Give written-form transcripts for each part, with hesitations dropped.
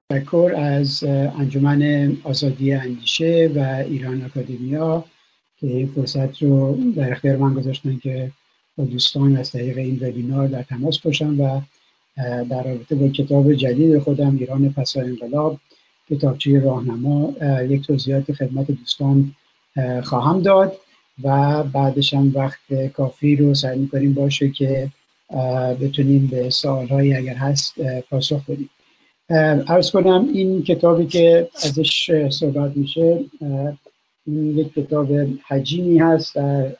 تشکر از انجمن آزادی اندیشه و ایران آکادمیا که این فرصت رو در اختیار من گذاشتن که با دوستان از طریق این وبینار در تماس باشم و در رابطه با کتاب جدید خودم ایران پس از انقلاب کتابچه راهنما یک توضیحات خدمت دوستان خواهم داد و بعدش هم وقت کافی رو سعی می‌کنیم باشه که بتونیم به سوال‌هایی اگر هست پاسخ بدیم. عرض کنم این کتابی که ازش صحبت میشه این یک کتاب حجیمی هست در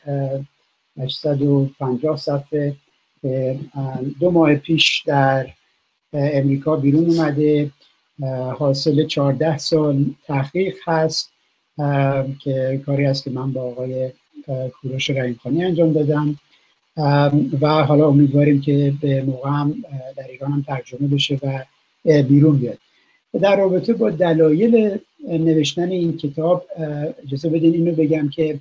850 صفحه که 2 ماه پیش در امریکا بیرون اومده، حاصل 14 سال تحقیق هست که کاری هست که من با آقای کوروش رحیمخانی انجام دادم و حالا امیدواریم که به موقع هم در ایران هم ترجمه بشه و بیرون بیاد. در رابطه با دلایل نوشتن این کتاب اجازه بدین اینو بگم که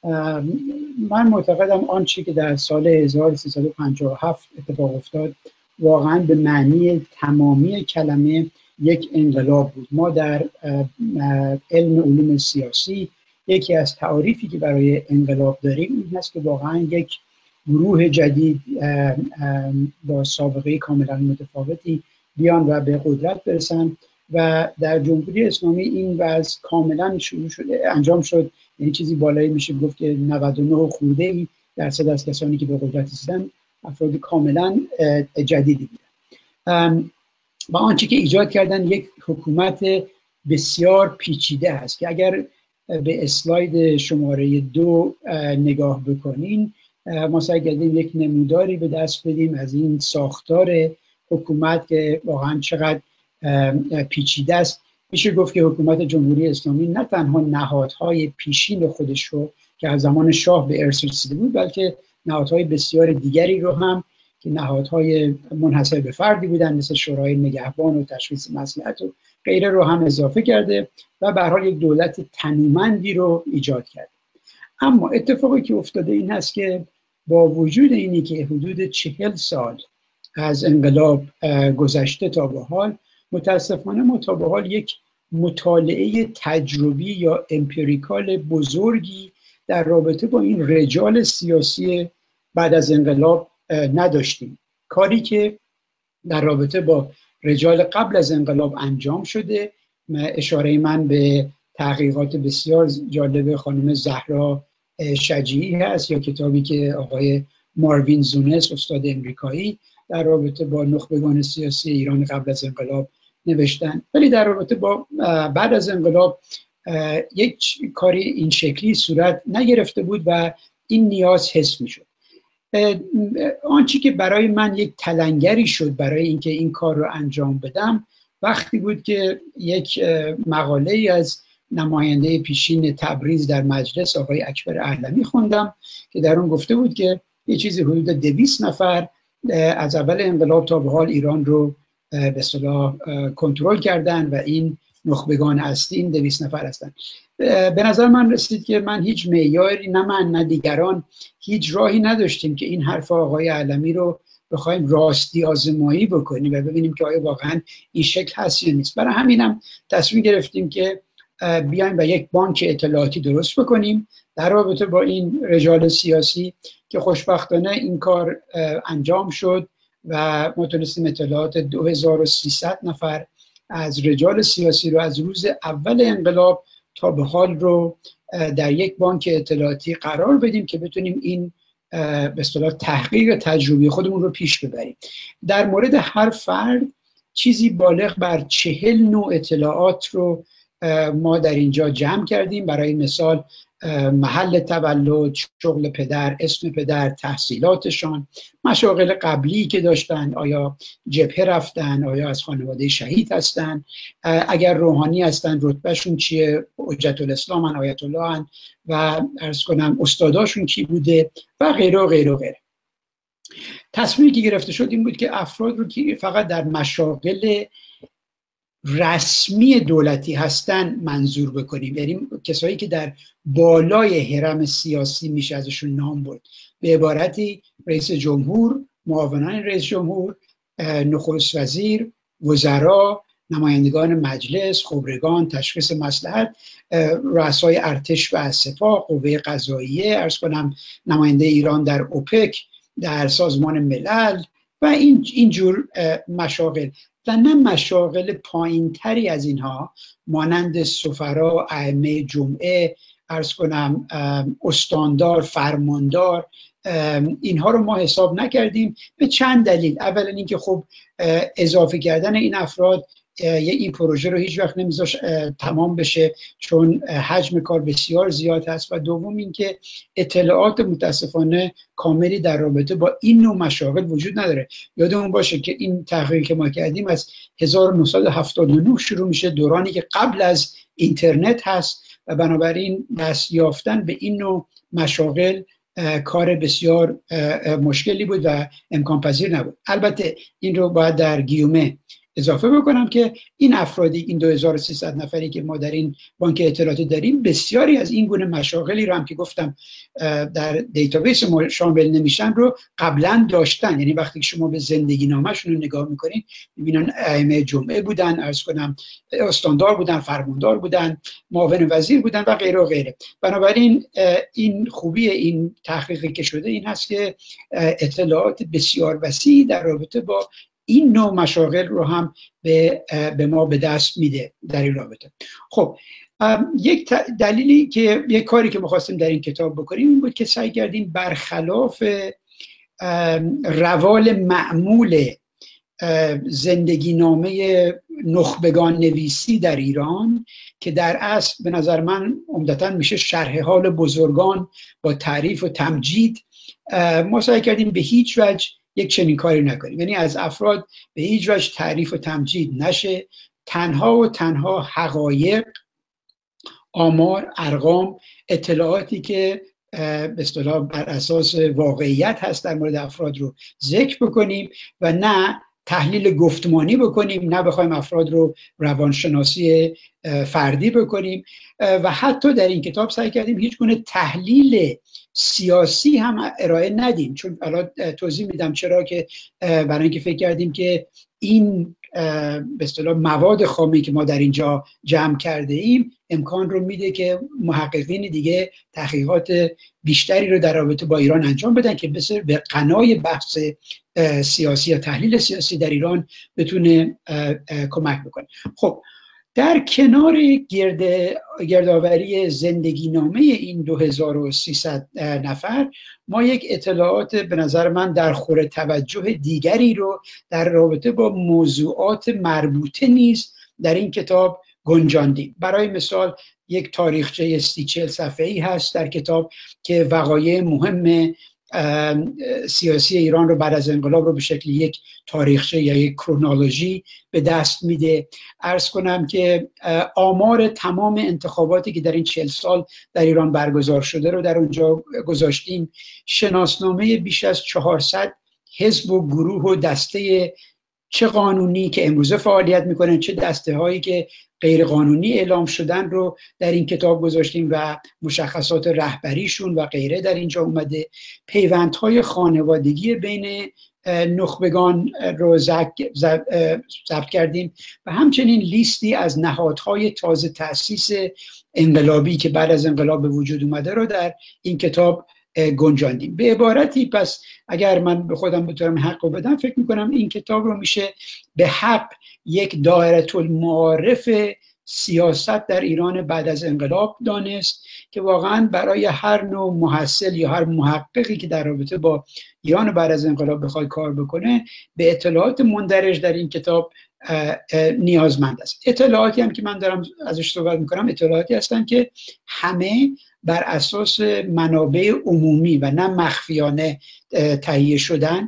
من معتقدم آنچه که در سال 1357 اتفاق افتاد واقعا به معنی تمامی کلمه یک انقلاب بود. ما در علم علوم سیاسی یکی از تعاریفی که برای انقلاب داریم این هست که واقعا یک گروه جدید با سابقه کاملا متفاوتی بیان و به قدرت برسن و در جمهوری اسلامی این وضع کاملا شروع شده انجام شد. یعنی چیزی بالایی میشه گفت که 99% از کسانی که به قدرت رسیدن افراد کاملا جدیدی بودن و آنچه که ایجاد کردن یک حکومت بسیار پیچیده است که اگر به اسلاید شماره 2 نگاه بکنین ما سعی کردیم یک نموداری به دست بدیم از این ساختار حکومت که واقعا چقدر پیچیده است. میشه گفت که حکومت جمهوری اسلامی نه تنها نهادهای پیشین خودش رو که از زمان شاه به ارث رسیده بود بلکه نهادهای بسیار دیگری رو هم که نهادهای منحصر به فردی بودن مثل شورای نگهبان و تشخیص مصلحت و غیره رو هم اضافه کرده و به هر حال یک دولت تنومندی رو ایجاد کرده. اما اتفاقی که افتاده این هست که با وجود اینی که حدود 40 سال از انقلاب گذشته تا به حال متاسفانه ما تا به حال یک مطالعه تجربی یا امپیریکال بزرگی در رابطه با این رجال سیاسی بعد از انقلاب نداشتیم. کاری که در رابطه با رجال قبل از انقلاب انجام شده، اشاره من به تحقیقات بسیار جالب خانم زهرا شجیعی هست یا کتابی که آقای ماروین زونس استاد امریکایی در رابطه با نخبگان سیاسی ایران قبل از انقلاب نوشتن. ولی در رابطه با بعد از انقلاب یک کاری این شکلی صورت نگرفته بود و این نیاز حس می شد. آنچه که برای من یک تلنگری شد برای اینکه این کار رو انجام بدم وقتی بود که یک مقاله از نماینده پیشین تبریز در مجلس آقای اکبر اعلمی خوندم که در اون گفته بود که یه چیزی حدود 200 نفر از اول انقلاب تا به حال ایران رو به اصطلاح کنترل کردن و این نخبگان اصلی این 200 نفر هستن. به نظر من رسید که من هیچ معیاری نه من نه دیگران هیچ راهی نداشتیم که این حرف آقای اعلمی رو بخوایم راستی آزمایی بکنیم و ببینیم که آیا واقعا این شکل هست یا نیست. برای همینم تصمیم گرفتیم که بیایم و یک بانک اطلاعاتی درست بکنیم در رابطه با این رجال سیاسی که خوشبختانه این کار انجام شد و ما تونستیم اطلاعات 2300 نفر از رجال سیاسی رو از روز اول انقلاب تا به حال رو در یک بانک اطلاعاتی قرار بدیم که بتونیم این به اصطلاح تحقیق تجربی خودمون رو پیش ببریم. در مورد هر فرد چیزی بالغ بر 40 نوع اطلاعات رو ما در اینجا جمع کردیم. برای مثال محل تولد، شغل پدر، اسم پدر، تحصیلاتشان، مشاغل قبلی که داشتن، آیا جبهه رفتن، آیا از خانواده شهید هستن، اگر روحانی هستن رتبهشون چیه، حجت الاسلام هن، آیت الله هن و عرض کنم استاداشون کی بوده و غیره و غیره و غیره. تصمیمی که گرفته شد این بود که افراد رو که فقط در مشاغل رسمی دولتی هستن منظور بکنیم، یعنی کسایی که در بالای هرم سیاسی میشه ازشون نام برد. به عبارتی رئیس جمهور، معاونان رئیس جمهور، نخست وزیر، وزرا نمایندگان مجلس، خبرگان، تشخیص مصلحت، رؤسای ارتش و سپاه، قوه قضاییه، عرض کنم نماینده ایران در اوپک، در سازمان ملل و اینجور مشاغل و نه مشاغل پایین تری از اینها مانند سفرا، ائمه جمعه، عرض کنم استاندار، فرماندار. اینها رو ما حساب نکردیم به چند دلیل. اولا اینکه خب اضافه کردن این افراد این پروژه رو هیچ وقت نمیذاش تمام بشه چون حجم کار بسیار زیاد هست، و دوم اینکه اطلاعات متاسفانه کاملی در رابطه با این نوع مشاغل وجود نداره. یادمون باشه که این تحقیقی که ما کردیم از 1979 شروع میشه، دورانی که قبل از اینترنت هست و بنابراین دست یافتن به این نوع مشاغل کار بسیار مشکلی بود و امکان پذیر نبود. البته این رو باید در گیومه اضافه بکنم که این افرادی، این 2300 نفری که ما در این بانک اطلاعات داریم، بسیاری از این گونه مشاغلی رو هم که گفتم در دیتابیس ما شامل نمیشن رو قبلا داشتن. یعنی وقتی که شما به زندگی نامه‌شون رو نگاه میکنین میبینن ائمه جمعه بودن، عرض کنم استاندار بودن، فرماندار بودن، معاون وزیر بودن و غیره و غیره. بنابراین این خوبی این تحقیقی که شده این هست که اطلاعات بسیار وسیع در رابطه با این نوع مشاغل رو هم به ما به دست میده در این رابطه. خب یک دلیلی که یک کاری که می‌خواستیم در این کتاب بکنیم این بود که سعی کردیم برخلاف روال معمول زندگی نامه نخبگان نویسی در ایران که در اصل به نظر من عمدتاً میشه شرح حال بزرگان با تعریف و تمجید، ما سعی کردیم به هیچ وجه یک چنین کاری نکنیم. یعنی از افراد به هیچ وجه تعریف و تمجید نشه، تنها و تنها حقایق، آمار، ارقام، اطلاعاتی که به اصطلاح بر اساس واقعیت هست در مورد افراد رو ذکر بکنیم و نه تحلیل گفتمانی بکنیم، نه بخوایم افراد رو روانشناسی فردی بکنیم. و حتی در این کتاب سعی کردیم هیچ گونه تحلیل سیاسی هم ارائه ندیم، چون الان توضیح میدم چرا، که برای اینکه فکر کردیم که این به اصطلاح مواد خامی که ما در اینجا جمع کرده ایم امکان رو میده که محققین دیگه تحقیقات بیشتری رو در رابطه با ایران انجام بدن که به قنای بحث سیاسی یا تحلیل سیاسی در ایران بتونه کمک بکنه. خب در کنار گردآوری زندگی نامه این 2300 نفر ما یک اطلاعات به نظر من در خور توجه دیگری رو در رابطه با موضوعات مربوطه نیز در این کتاب گنجاندیم. برای مثال یک تاریخچه 30-40 صفحه‌ای هست در کتاب که وقایع مهم سیاسی ایران رو بعد از انقلاب رو به شکل یک تاریخچه یا یک کرونولوژی به دست میده. عرض کنم که آمار تمام انتخاباتی که در این 40 سال در ایران برگزار شده رو در اونجا گذاشتیم. شناسنامه بیش از 400 حزب و گروه و دسته چه قانونی که امروزه فعالیت میکنن، چه دسته هایی که غیر قانونی اعلام شدن رو در این کتاب گذاشتیم و مشخصات رهبریشون و غیره در اینجا اومده. پیوندهای خانوادگی بین نخبگان رو ضبط کردیم و همچنین لیستی از نهادهای تازه تأسیس انقلابی که بعد از انقلاب به وجود اومده رو در این کتاب گنجاندیم. به عبارتی پس اگر من به خودم بتونم حق رو بدم، فکر میکنم این کتاب رو میشه به حق یک دایره المعارف سیاست در ایران بعد از انقلاب دانست که واقعا برای هر نوع محصل یا هر محققی که در رابطه با ایران بعد از انقلاب بخواد کار بکنه به اطلاعات مندرج در این کتاب نیازمند است. اطلاعاتی هم که من دارم ازش صحبت میکنم اطلاعاتی هستن که همه بر اساس منابع عمومی و نه مخفیانه تهیه شدن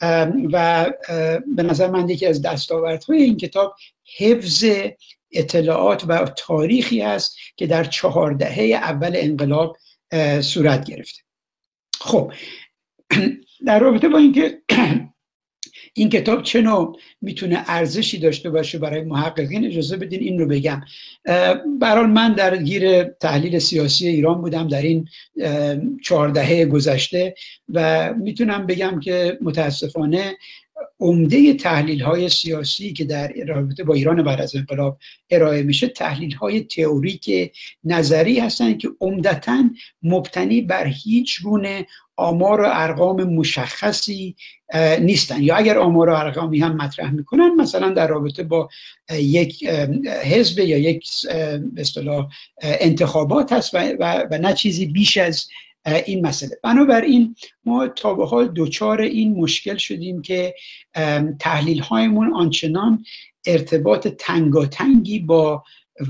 و به نظر من یکی از دستاوردهای این کتاب حفظ اطلاعات و تاریخی است که در 4 دهه اول انقلاب صورت گرفته. خب در رابطه با اینکه این کتاب چه نوع میتونه ارزشی داشته باشه برای محققین، اجازه بدین این رو بگم. برای من درگیر تحلیل سیاسی ایران بودم در این 4 دهه گذشته و میتونم بگم که متاسفانه عمده تحلیل های سیاسی که در رابطه با ایران بعد از انقلاب ارائه میشه تحلیل های تئوریک نظری هستند که عمدتاً مبتنی بر هیچ گونه آمار و ارقام مشخصی نیستن، یا اگر آمار و ارقامی هم مطرح میکنن مثلا در رابطه با یک حزب یا یک به اصطلاح انتخابات هست و نه چیزی بیش از این مسئله. بنابراین ما تا به حال دوچار این مشکل شدیم که تحلیل هایمون آنچنان ارتباط تنگاتنگی با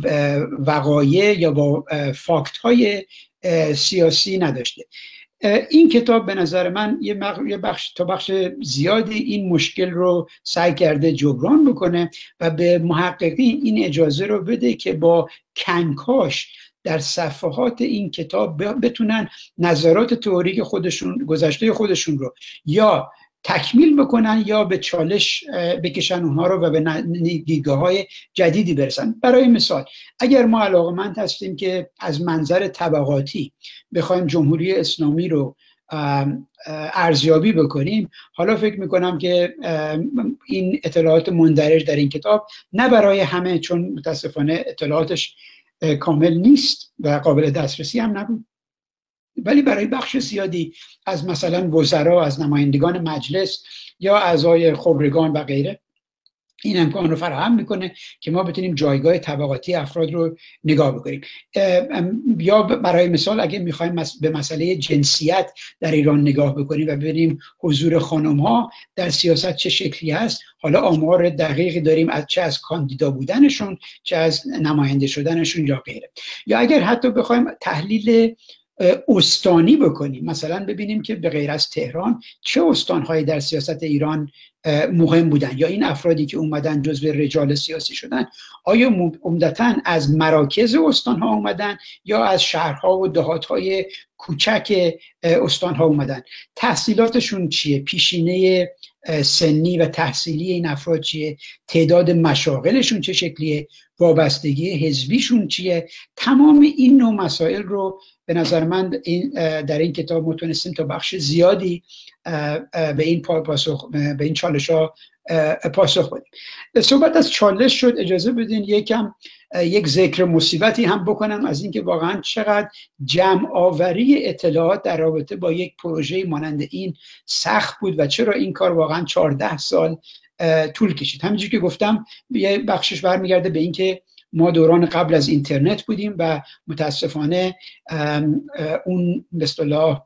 وقایع یا با فاکت های سیاسی نداشته. این کتاب به نظر من یه بخش زیادی این مشکل رو سعی کرده جبران بکنه و به محققین این اجازه رو بده که با کنکاش در صفحات این کتاب بتونن نظرات تئوریک خودشون، گذشته خودشون رو یا تکمیل بکنن یا به چالش بکشن اونها رو و به دیدگاه‌های جدیدی برسن. برای مثال اگر ما علاقه‌مند هستیم که از منظر طبقاتی بخوایم جمهوری اسلامی رو ارزیابی بکنیم، حالا فکر میکنم که این اطلاعات مندرج در این کتاب نه برای همه، چون متاسفانه اطلاعاتش کامل نیست و قابل دسترسی هم نبود، ولی برای بخش زیادی از مثلا وزرا، از نمایندگان مجلس یا اعضای خبرگان و غیره این امکان رو فراهم میکنه که ما بتونیم جایگاه طبقاتی افراد رو نگاه بکنیم. یا برای مثال اگه میخوایم به مسئله جنسیت در ایران نگاه بکنیم و ببینیم حضور خانم ها در سیاست چه شکلی هست، حالا آمار دقیقی داریم از چه از کاندیدا بودنشون، چه از نماینده شدنشون یا غیره. یا اگر حتی بخوایم تحلیل استانی بکنیم، مثلا ببینیم که به غیر از تهران چه استانهایی در سیاست ایران مهم بودن، یا این افرادی که اومدن جزو رجال سیاسی شدن آیا عمدتاً از مراکز استانها اومدن یا از شهرها و دهاتهای کوچک استانها اومدن، تحصیلاتشون چیه، پیشینه سنی و تحصیلی این افراد چیه، تعداد مشاغلشون چه شکلیه، وابستگی حزبیشون چیه. تمام این نوع مسائل رو به نظر من در این کتاب متونستیم تا بخش زیادی به این چالش ها پاسخ بدیم. صحبت از چالش شد، اجازه بدین یک ذکر مصیبتی هم بکنم از اینکه واقعا چقدر جمع آوری اطلاعات در رابطه با یک پروژه مانند این سخت بود و چرا این کار واقعا 14 سال طول کشید. همینجوری که گفتم یه بخشش برمیگرده به اینکه ما دوران قبل از اینترنت بودیم و متاسفانه اون به اصطلاح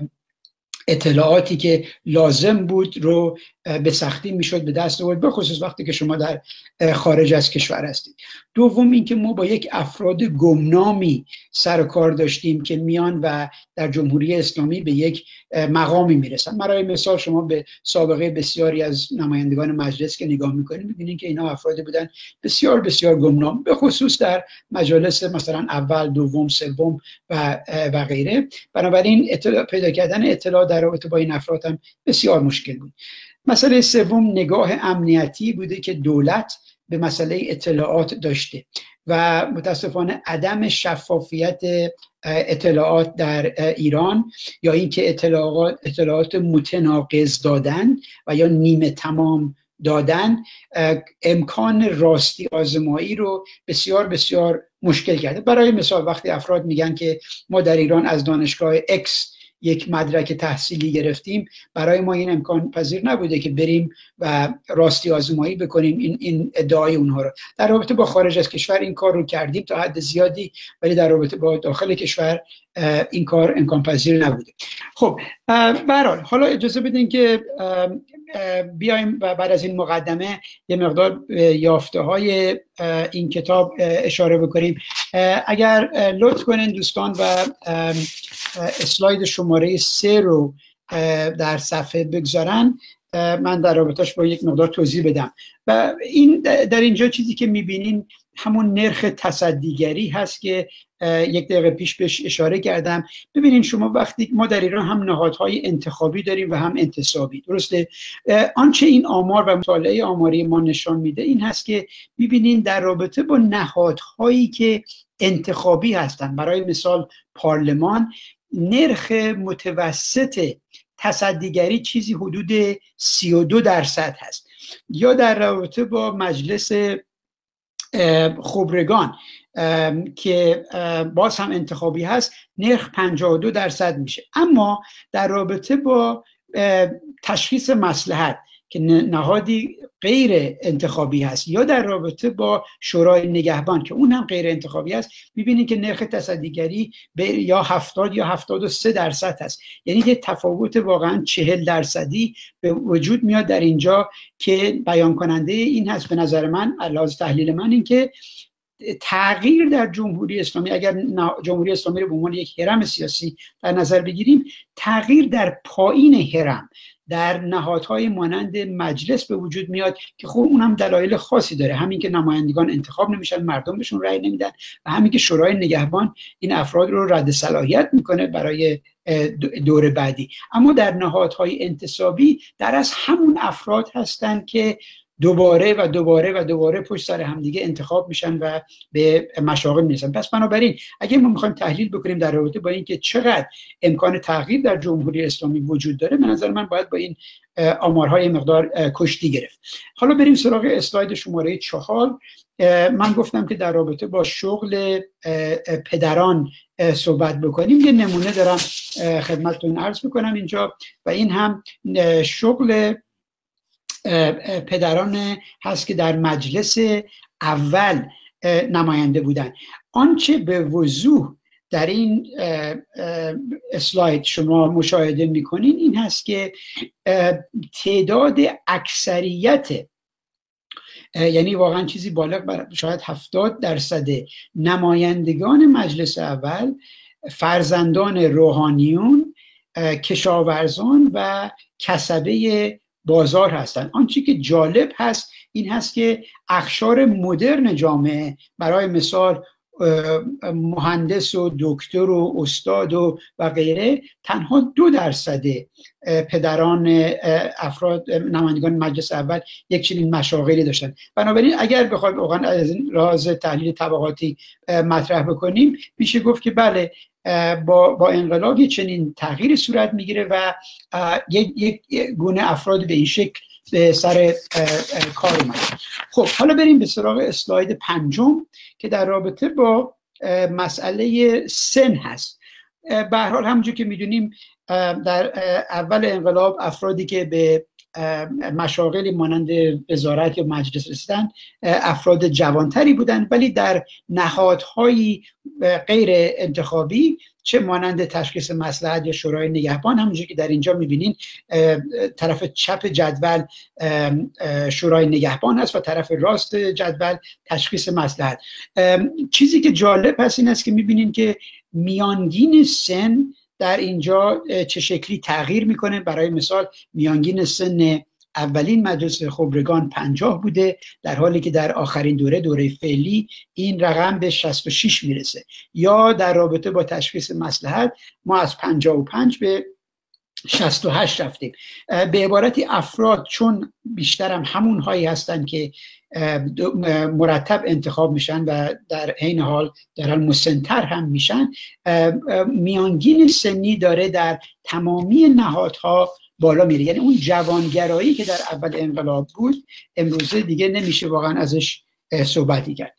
اطلاعاتی که لازم بود رو به سختی میشد به دست آورد، به خصوص وقتی که شما در خارج از کشور هستید. دوم اینکه ما با یک افراد گمنامی سر و کار داشتیم که میان و در جمهوری اسلامی به یک مقامی میرسن. برای مثال شما به سابقه بسیاری از نمایندگان مجلس که نگاه میکنید میبینید که اینا افرادی بودن بسیار بسیار گمنام، به خصوص در مجالس مثلا اول، دوم، سوم و غیره. بنابراین پیدا کردن اطلاع در رابطه با این افراد هم بسیار مشکل بود. مسئله سوم نگاه امنیتی بوده که دولت به مسئله اطلاعات داشته و متاسفانه عدم شفافیت اطلاعات در ایران یا اینکه اطلاعات متناقض دادن و یا نیمه تمام دادن امکان راستی آزمایی رو بسیار بسیار مشکل کرده. برای مثال وقتی افراد میگن که ما در ایران از دانشگاه X یک مدرک تحصیلی گرفتیم، برای ما این امکان پذیر نبوده که بریم و راستی آزمایی بکنیم این ادعای اونها رو. در رابطه با خارج از کشور این کار رو کردیم تا حد زیادی، ولی در رابطه با داخل کشور این کار امکان پذیر نبوده. خب به هر حال حالا اجازه بدین که بیایم و بعد از این مقدمه یه مقدار یافته های این کتاب اشاره بکنیم. اگر لطف کنین دوستان و اسلاید شماره 3 رو در صفحه بگذارن، من در رابطهش با یک مقدار توضیح بدم. و این در اینجا چیزی که میبینین همون نرخ تصدیگری هست که یک دقیقه پیش بهش اشاره کردم. ببینین شما وقتی ما در ایران هم نهادهای انتخابی داریم و هم انتصابی، درسته؟ آنچه این آمار و مطالعه آماری ما نشان میده این هست که ببینین در رابطه با نهادهایی که انتخابی هستن، برای مثال پارلمان، نرخ متوسط تصدیگری چیزی حدود 32% هست. یا در رابطه با مجلس خبرگان که باز هم انتخابی هست، نرخ 52% میشه. اما در رابطه با تشخیص مصلحت که نهادی غیر انتخابی هست، یا در رابطه با شورای نگهبان که اون هم غیر انتخابی هست، میبینید که نرخ تصدیگری یا 70 یا 73% هست. یعنی یه تفاوت واقعا 40% به وجود میاد در اینجا که بیان کننده این هست به نظر من، علاوه تحلیل من، این که تغییر در جمهوری اسلامی، اگر جمهوری اسلامی رو به عنوان یک هرم سیاسی در نظر بگیریم، تغییر در پایین هرم در نهادهای مانند مجلس به وجود میاد که خب اونم دلایل خاصی داره. همین که نمایندگان انتخاب نمیشن، مردم بهشون رأی نمیدن، و همین که شورای نگهبان این افراد رو رد صلاحیت میکنه برای دور بعدی. اما در نهادهای انتصابی در از همون افراد هستن که دوباره و دوباره و دوباره پشت سر همدیگه انتخاب میشن و به مشاغل میرسن. پس بنابراین اگه ما میخوایم تحلیل بکنیم در رابطه با اینکه چقدر امکان تغییر در جمهوری اسلامی وجود داره، به نظر من باید با این آمارهای مقدار کشتی گرفت. حالا بریم سراغ اسلاید شماره 4. من گفتم که در رابطه با شغل پدران صحبت بکنیم. یه نمونه دارم خدمتتون عرض بکنم اینجا، و این هم شغل پدران هست که در مجلس اول نماینده بودن. آنچه به وضوح در این اسلاید شما مشاهده میکنین این هست که تعداد اکثریت، یعنی واقعا چیزی بالغ بر شاید 70% نمایندگان مجلس اول فرزندان روحانیون، کشاورزان و کسبه بازار هستند. آنچه که جالب هست این هست که اقشار مدرن جامعه، برای مثال مهندس و دکتر و استاد و غیره، تنها 2% پدران افراد نمایندگان مجلس اول یک چنین مشاغلی داشتن. بنابراین اگر بخوایم واقعا از راز تحلیل طبقاتی مطرح بکنیم، میشه گفت که بله، با انقلاب چنین تغییر صورت میگیره و یک گونه افراد به این شکل به سر کار اومد. خب حالا بریم به سراغ اسلاید 5 که در رابطه با مسئله سن هست. به هر حال همونجور که میدونیم در اول انقلاب افرادی که به مشاغلی مانند وزارت یا مجلس رسیدن افراد جوانتری بودند، ولی در نهادهای غیر انتخابی چه مانند تشخیص مصلحت یا شورای نگهبان، همونجور که در اینجا میبینین طرف چپ جدول شورای نگهبان هست و طرف راست جدول تشخیص مصلحت. چیزی که جالب هست این است که میبینین که میانگین سن در اینجا چه شکلی تغییر میکنه. برای مثال میانگین سن اولین مجلس خبرگان 50 بوده، در حالی که در آخرین دوره فعلی این رقم به 66 میرسه. یا در رابطه با تشخیص مصلحت ما از 55 به 68 رفتیم. به عبارتی افراد چون بیشتر هم همون هایی هستن که مرتب انتخاب میشن و در عین حال دارن مسن‌تر هم میشن، میانگین سنی داره در تمامی نهادها بالا میره. یعنی اون جوانگرایی که در اول انقلاب بود امروزه دیگه نمیشه واقعا ازش صحبتی کرد.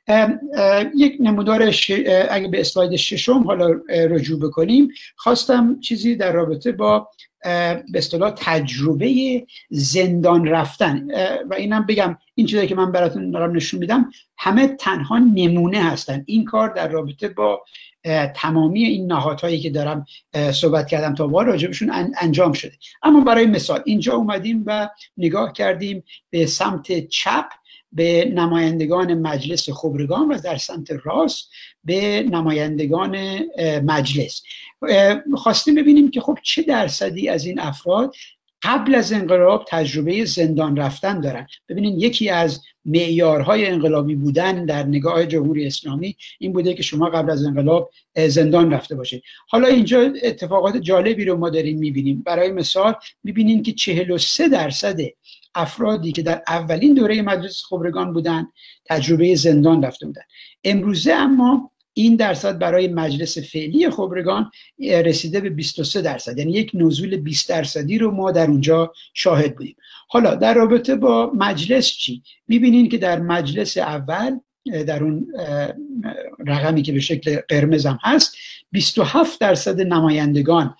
یک نمودار اگه به اسلاید 6 حالا رجوع بکنیم، خواستم چیزی در رابطه با به اصطلاح تجربه زندان رفتن و اینم بگم، این چیزایی که من براتون دارم نشون میدم همه تنها نمونه هستن. این کار در رابطه با تمامی این نهادهایی که دارم صحبت کردم تا با راجبشون انجام شده. اما برای مثال اینجا اومدیم و نگاه کردیم به سمت چپ به نمایندگان مجلس خبرگان و در سمت راست به نمایندگان مجلس. خواستیم ببینیم که خب چه درصدی از این افراد قبل از انقلاب تجربه زندان رفتن دارن. ببینید یکی از معیارهای انقلابی بودن در نگاه جمهوری اسلامی این بوده که شما قبل از انقلاب زندان رفته باشید. حالا اینجا اتفاقات جالبی رو ما داریم میبینیم. برای مثال میبینیم که 43% افرادی که در اولین دوره مجلس خبرگان بودن تجربه زندان رفته بودن. امروزه اما این درصد برای مجلس فعلی خبرگان رسیده به 23%، یعنی یک نزول 20% رو ما در اونجا شاهد بودیم. حالا در رابطه با مجلس چی؟ میبینین که در مجلس اول در اون رقمی که به شکل قرمز هم هست 27% نمایندگان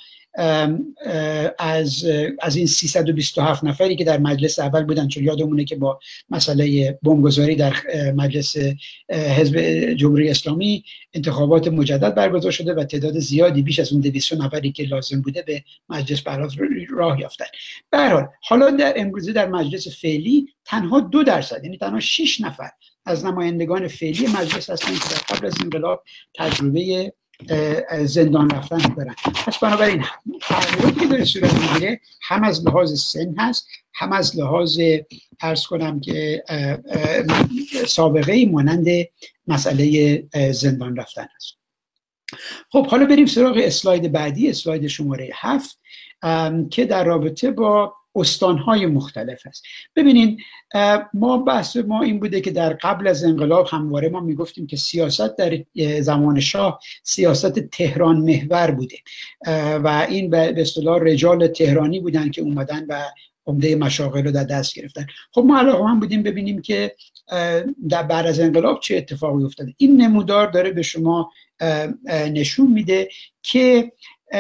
از این 327 نفری که در مجلس اول بودن، چون یادمونه که با مسئله بمبگذاری در مجلس حزب جمهوری اسلامی انتخابات مجدد برگزار شده و تعداد زیادی بیش از اون 200 نفری که لازم بوده به مجلس راه یافتن. به هر حال حالا در امروزه در مجلس فعلی تنها 2%، یعنی تنها 6 نفر از نمایندگان فعلی مجلس هستند که در قبل از انقلاب تجربه زندان رفتن دارن. پس بنابراین تغییراتی که داره صورت میگیره هم از لحاظ سن هست، هم از لحاظ عرض کنم که سابقه مانند مسئله زندان رفتن هست. خب حالا بریم سراغ اسلاید بعدی، اسلاید شماره 7 که در رابطه با استانهای مختلف است. ببینید بحث ما این بوده که در قبل از انقلاب همواره ما میگفتیم که سیاست در زمان شاه سیاست تهران محور بوده و این به اصطلاح رجال تهرانی بودن که اومدن و عمده مشاغل رو در دست گرفتن. خب ما علاقه‌مند بودیم ببینیم که در بعد از انقلاب چه اتفاقی افتاده. این نمودار داره به شما نشون میده که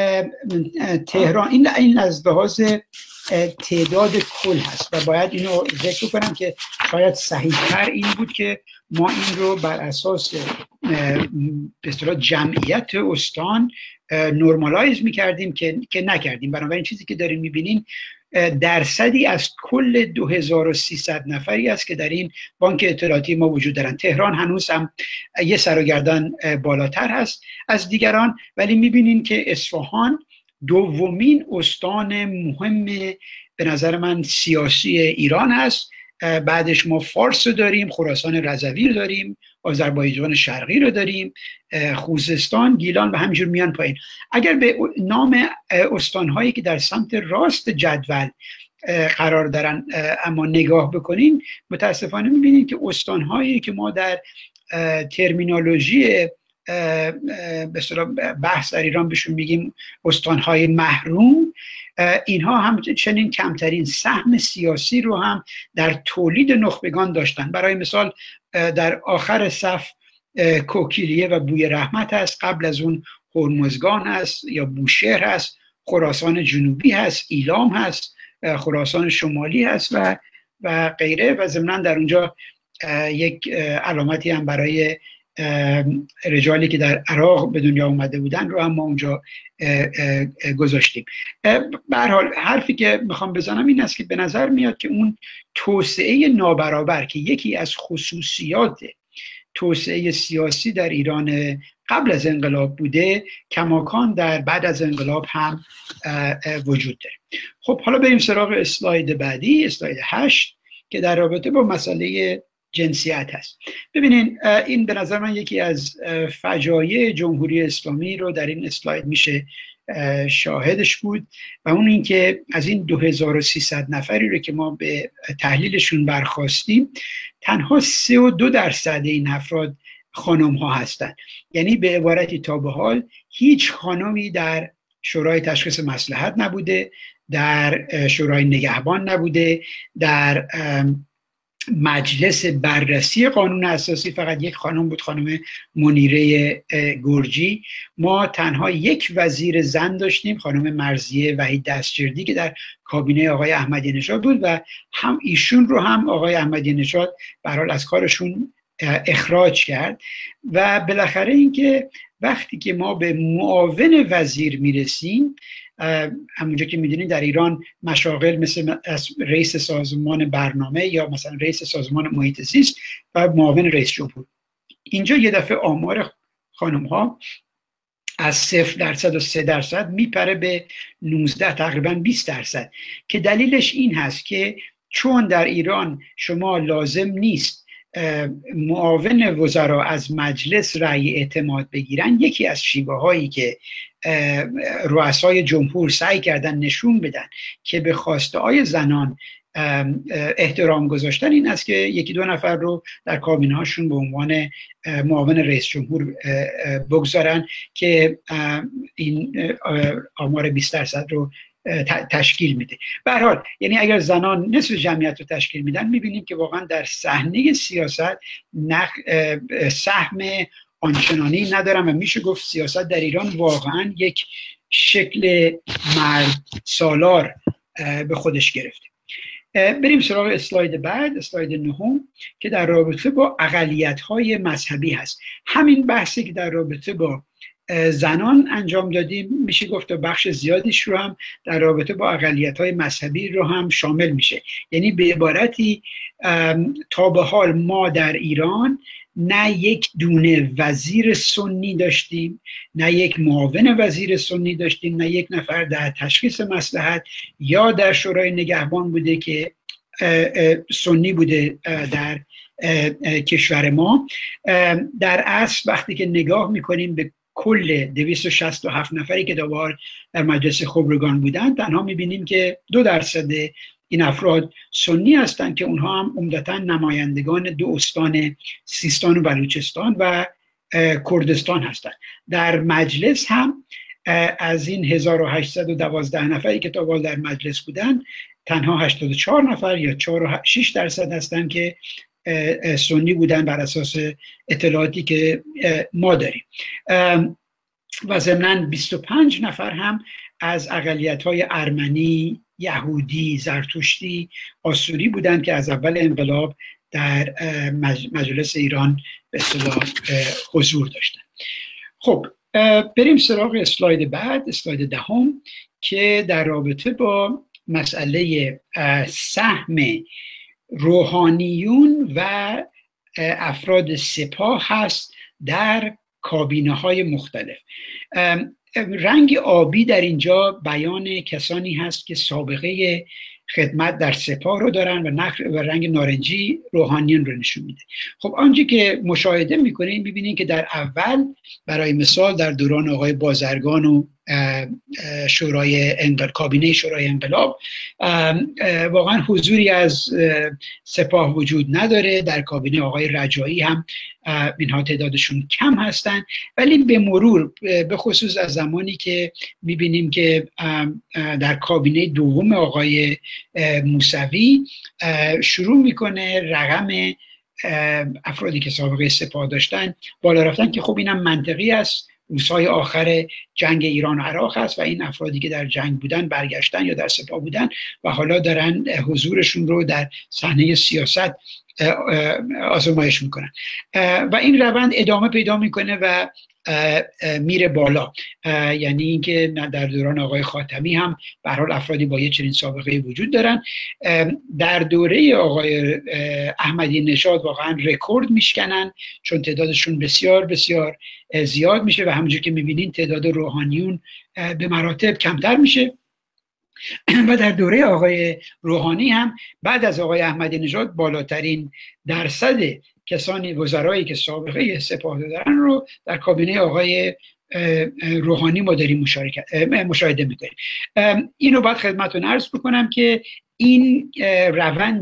تهران این از لحاظ تعداد کل هست و باید اینو ذکر کنم که شاید صحیح‌تر این بود که ما این رو بر اساس به اصطلاح جمعیت استان نورمالایز می‌کردیم که نکردیم. بنابراین چیزی که داریم می‌بینین درصدی از کل 2300 نفری است که در این بانک اطلاعاتی ما وجود دارن. تهران هنوز هم یه سر و گردن بالاتر هست از دیگران، ولی می‌بینین که اصفهان دومین استان مهم به نظر من سیاسی ایران هست. بعدش ما فارس رو داریم، خراسان رضوی رو داریم، آذربایجان شرقی رو داریم، خوزستان، گیلان و همینجور میان پایین. اگر به نام استانهایی که در سمت راست جدول قرار دارن اما نگاه بکنین، متاسفانه میبینین که استانهایی که ما در ترمینولوژی به اصطلاح بحث در ایران بهشون میگیم استانهای محروم، اینها هم چنین کمترین سهم سیاسی رو هم در تولید نخبگان داشتن. برای مثال در آخر صف کوکیلیه و بوی رحمت هست، قبل از اون هرمزگان هست یا بوشهر هست، خراسان جنوبی هست، ایلام هست، خراسان شمالی هست و غیره. و ضمناً در اونجا یک علامتی هم برای رجالی که در عراق به دنیا اومده بودن رو هم ما اونجا گذاشتیم. به هر حال حرفی که میخوام بزنم این است که به نظر میاد که اون توسعه نابرابر که یکی از خصوصیات توسعه سیاسی در ایران قبل از انقلاب بوده، کماکان در بعد از انقلاب هم وجود داره. خب حالا بریم سراغ اسلاید بعدی، اسلاید 8 که در رابطه با مسئله جنسیت هست. ببینین این به نظر من یکی از فجایع جمهوری اسلامی رو در این اسلاید میشه شاهدش بود و اون این که از این 2300 نفری رو که ما به تحلیلشون برخواستیم، تنها 32% این افراد خانم ها هستند. یعنی به عبارتی تا به حال هیچ خانمی در شورای تشخیص مصلحت نبوده، در شورای نگهبان نبوده، در مجلس بررسی قانون اساسی فقط یک خانم بود، خانم منیره گرجی. ما تنها یک وزیر زن داشتیم، خانم مرضیه وحید دستجردی که در کابینه آقای احمدی نژاد بود و هم ایشون رو هم آقای احمدی نژاد به هر حال از کارشون اخراج کرد. و بالاخره اینکه وقتی که ما به معاون وزیر میرسیم، همونجا که میدونید در ایران مشاغل مثل رئیس سازمان برنامه یا مثلا رئیس سازمان محیط زیست و معاون رئیس جمهور، اینجا یه دفعه آمار خانم ها از 0% و 3% میپره به 19 تقریبا 20%، که دلیلش این هست که چون در ایران شما لازم نیست معاون وزرا از مجلس رأی اعتماد بگیرن، یکی از شیوه هایی که رؤسای جمهور سعی کردن نشون بدن که به خواسته های زنان احترام گذاشتن این است که یکی دو نفر رو در کابینه هاشون به عنوان معاون رئیس جمهور بگذارن که این آمار 20% رو تشکیل میده. به هر حال یعنی اگر زنان نصف جمعیت رو تشکیل میدن میبینیم که واقعا در صحنه سیاست سهم آنچنانی ندارم و میشه گفت سیاست در ایران واقعا یک شکل مرد سالار به خودش گرفته. بریم سراغ اسلاید بعد، اسلاید 9 که در رابطه با اقلیت‌های مذهبی هست. همین بحثی که در رابطه با زنان انجام دادیم میشه گفت بخش زیادیش رو هم در رابطه با اقلیت‌های مذهبی رو هم شامل میشه. یعنی به عبارتی تا به حال ما در ایران نه یک دونه وزیر سنی داشتیم، نه یک معاون وزیر سنی داشتیم، نه یک نفر در تشخیص مصلحت یا در شورای نگهبان بوده که سنی بوده در کشور ما. در اصل وقتی که نگاه میکنیم به کل 267 نفری که در مجلس خبرگان بودن، تنها میبینیم که 2% این افراد سنی هستند که اونها هم عمدتاً نمایندگان 2 استان سیستان و بلوچستان و کردستان هستند. در مجلس هم از این 1812 نفری که تا حال در مجلس بودن، تنها 84 نفر یا 4.6% هستند که سنی بودن بر اساس اطلاعاتی که ما داریم. و ضمناً 25 نفر هم از اقلیت‌های ارمنی، یهودی، زرتشتی، آسوری بودند که از اول انقلاب در مجلس ایران به اصطلاح حضور داشتند. خب بریم سراغ اسلاید بعد، اسلاید 10 که در رابطه با مسئله سهم روحانیون و افراد سپاه هست در کابینه های مختلف. رنگ آبی در اینجا بیان کسانی هست که سابقه خدمت در سپاه رو دارن و رنگ نارنجی روحانیون رو نشون میده. خب آنچه که مشاهده میکنیم ببینید که در اول برای مثال در دوران آقای بازرگان و کابینه شورای انقلاب واقعا حضوری از سپاه وجود نداره. در کابینه آقای رجایی هم اینها تعدادشون کم هستن، ولی به مرور به خصوص از زمانی که میبینیم که در کابینه دوم آقای موسوی شروع میکنه رقم افرادی که سابقه سپاه داشتن بالا رفتن، که خب اینم منطقی است. روزهای آخر جنگ ایران و عراق هست و این افرادی که در جنگ بودن برگشتن یا در سپاه بودن و حالا دارن حضورشون رو در صحنه سیاست آزمایش میکنن و این روند ادامه پیدا میکنه و میره بالا. یعنی اینکه در دوران آقای خاتمی هم به هر حال افرادی با یه چنین سابقه وجود دارن. در دوره آقای احمدی نژاد واقعا رکورد میشکنن، چون تعدادشون بسیار بسیار زیاد میشه و همونجور که میبینین تعداد روحانیون به مراتب کمتر میشه. و در دوره آقای روحانی هم بعد از آقای احمدی نژاد بالاترین درصد کسانی وزرایی که سابقه سپاه دارن رو در کابینه آقای روحانی ما داریم مشاهده میکنیم. اینو باید خدمتتون عرض بکنم که این روند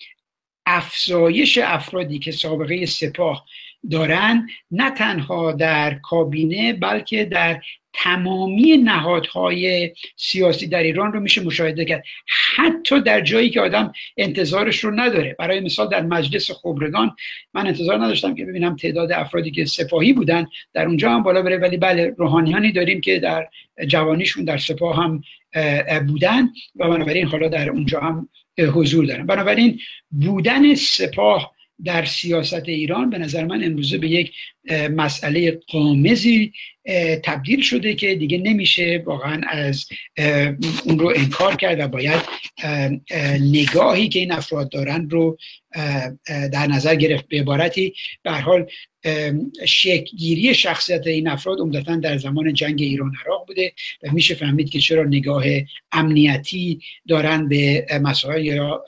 افزایش افرادی که سابقه سپاه دارن نه تنها در کابینه بلکه در تمامی نهادهای سیاسی در ایران رو میشه مشاهده کرد، حتی در جایی که آدم انتظارش رو نداره. برای مثال در مجلس خبرگان من انتظار نداشتم که ببینم تعداد افرادی که سپاهی بودن در اونجا هم بالا بره، ولی بله روحانیانی داریم که در جوانیشون در سپاه هم بودن و بنابراین حالا در اونجا هم حضور دارن. بنابراین بودن سپاه در سیاست ایران به نظر من امروزه به یک مسئله غامضی تبدیل شده که دیگه نمیشه واقعا از اون رو انکار کرد و باید نگاهی که این افراد دارن رو در نظر گرفت. به عبارتی به هر حال شکل‌گیری شخصیت این افراد عمدتاً در زمان جنگ ایران عراق بوده و میشه فهمید که چرا نگاه امنیتی دارن به مسائل یا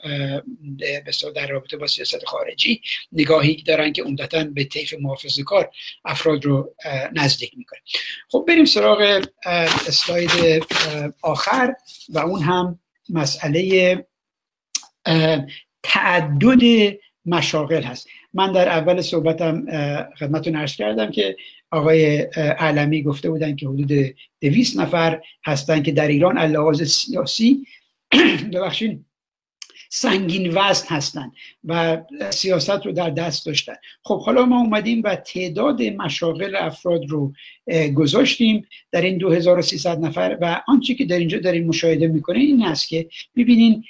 در رابطه با سیاست خارجی نگاهی دارن که عمدتاً به طیف محافظه‌کار افراد رو نزدیک میکنه. خب بریم سراغ اسلاید آخر و اون هم مسئله تعدد مشاغل هست. من در اول صحبتم خدمتتون عرض کردم که آقای علمی گفته بودن که حدود 200 نفر هستن که در ایران لحاظ سیاسی ببخشید سنگین وزن هستن و سیاست رو در دست داشتن. خب حالا ما اومدیم و تعداد مشاغل افراد رو گذاشتیم در این 2300 نفر و آنچه که در اینجا دارین مشاهده میکنین این است که ببینین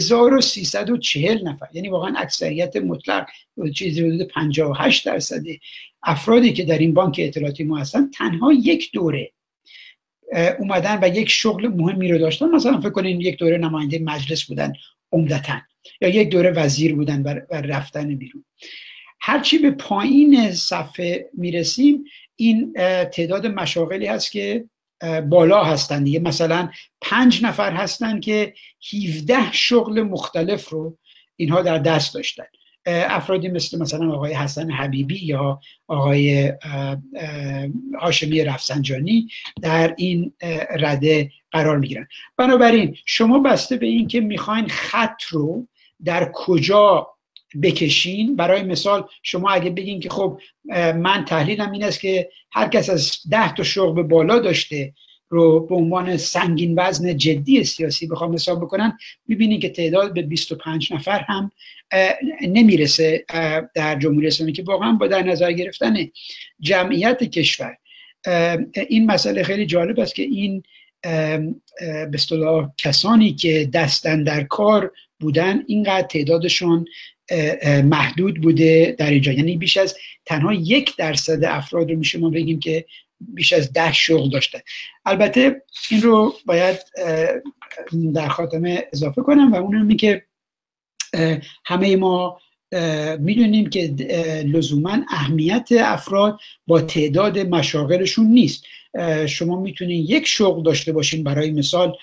1340 نفر، یعنی واقعا اکثریت مطلق، چیزی حدود 58% افرادی که در این بانک اطلاعاتی ما هستن تنها یک دوره اومدن و یک شغل مهمی رو داشتن. مثلا فکر کنین یک دوره نماینده مجلس بودن عمدتاً، یا یک دوره وزیر بودن و رفتن بیرون. هرچی به پایین صفحه میرسیم این تعداد مشاغلی هست که بالا هستن دیگه. مثلا 5 نفر هستن که 17 شغل مختلف رو اینها در دست داشتن. افرادی مثلا آقای حسن حبیبی یا آقای هاشمی رفسنجانی در این رده قرار میگیرن. بنابراین شما بسته به این که میخواین خط رو در کجا بکشین، برای مثال شما اگه بگین که خب من تحلیلم این است که هر کس از 10 تا شغل بالا داشته رو به عنوان سنگین وزن جدی سیاسی بخوام حساب بکنن، میبینین که تعداد به 25 نفر هم نمیرسه در جمهوری اسلامی، که واقعا با در نظر گرفتن جمعیت کشور این مسئله خیلی جالب است که این به اصطلاح کسانی که دستن در کار بودن اینقدر تعدادشون محدود بوده در اینجا. یعنی بیش از تنها 1% افراد رو میشه ما بگیم که بیش از 10 شغل داشته. البته این رو باید در خاتمه اضافه کنم و اون اینه که همه ما میدونیم که لزوما اهمیت افراد با تعداد مشاغلشون نیست. شما میتونین یک شغل داشته باشین، برای مثال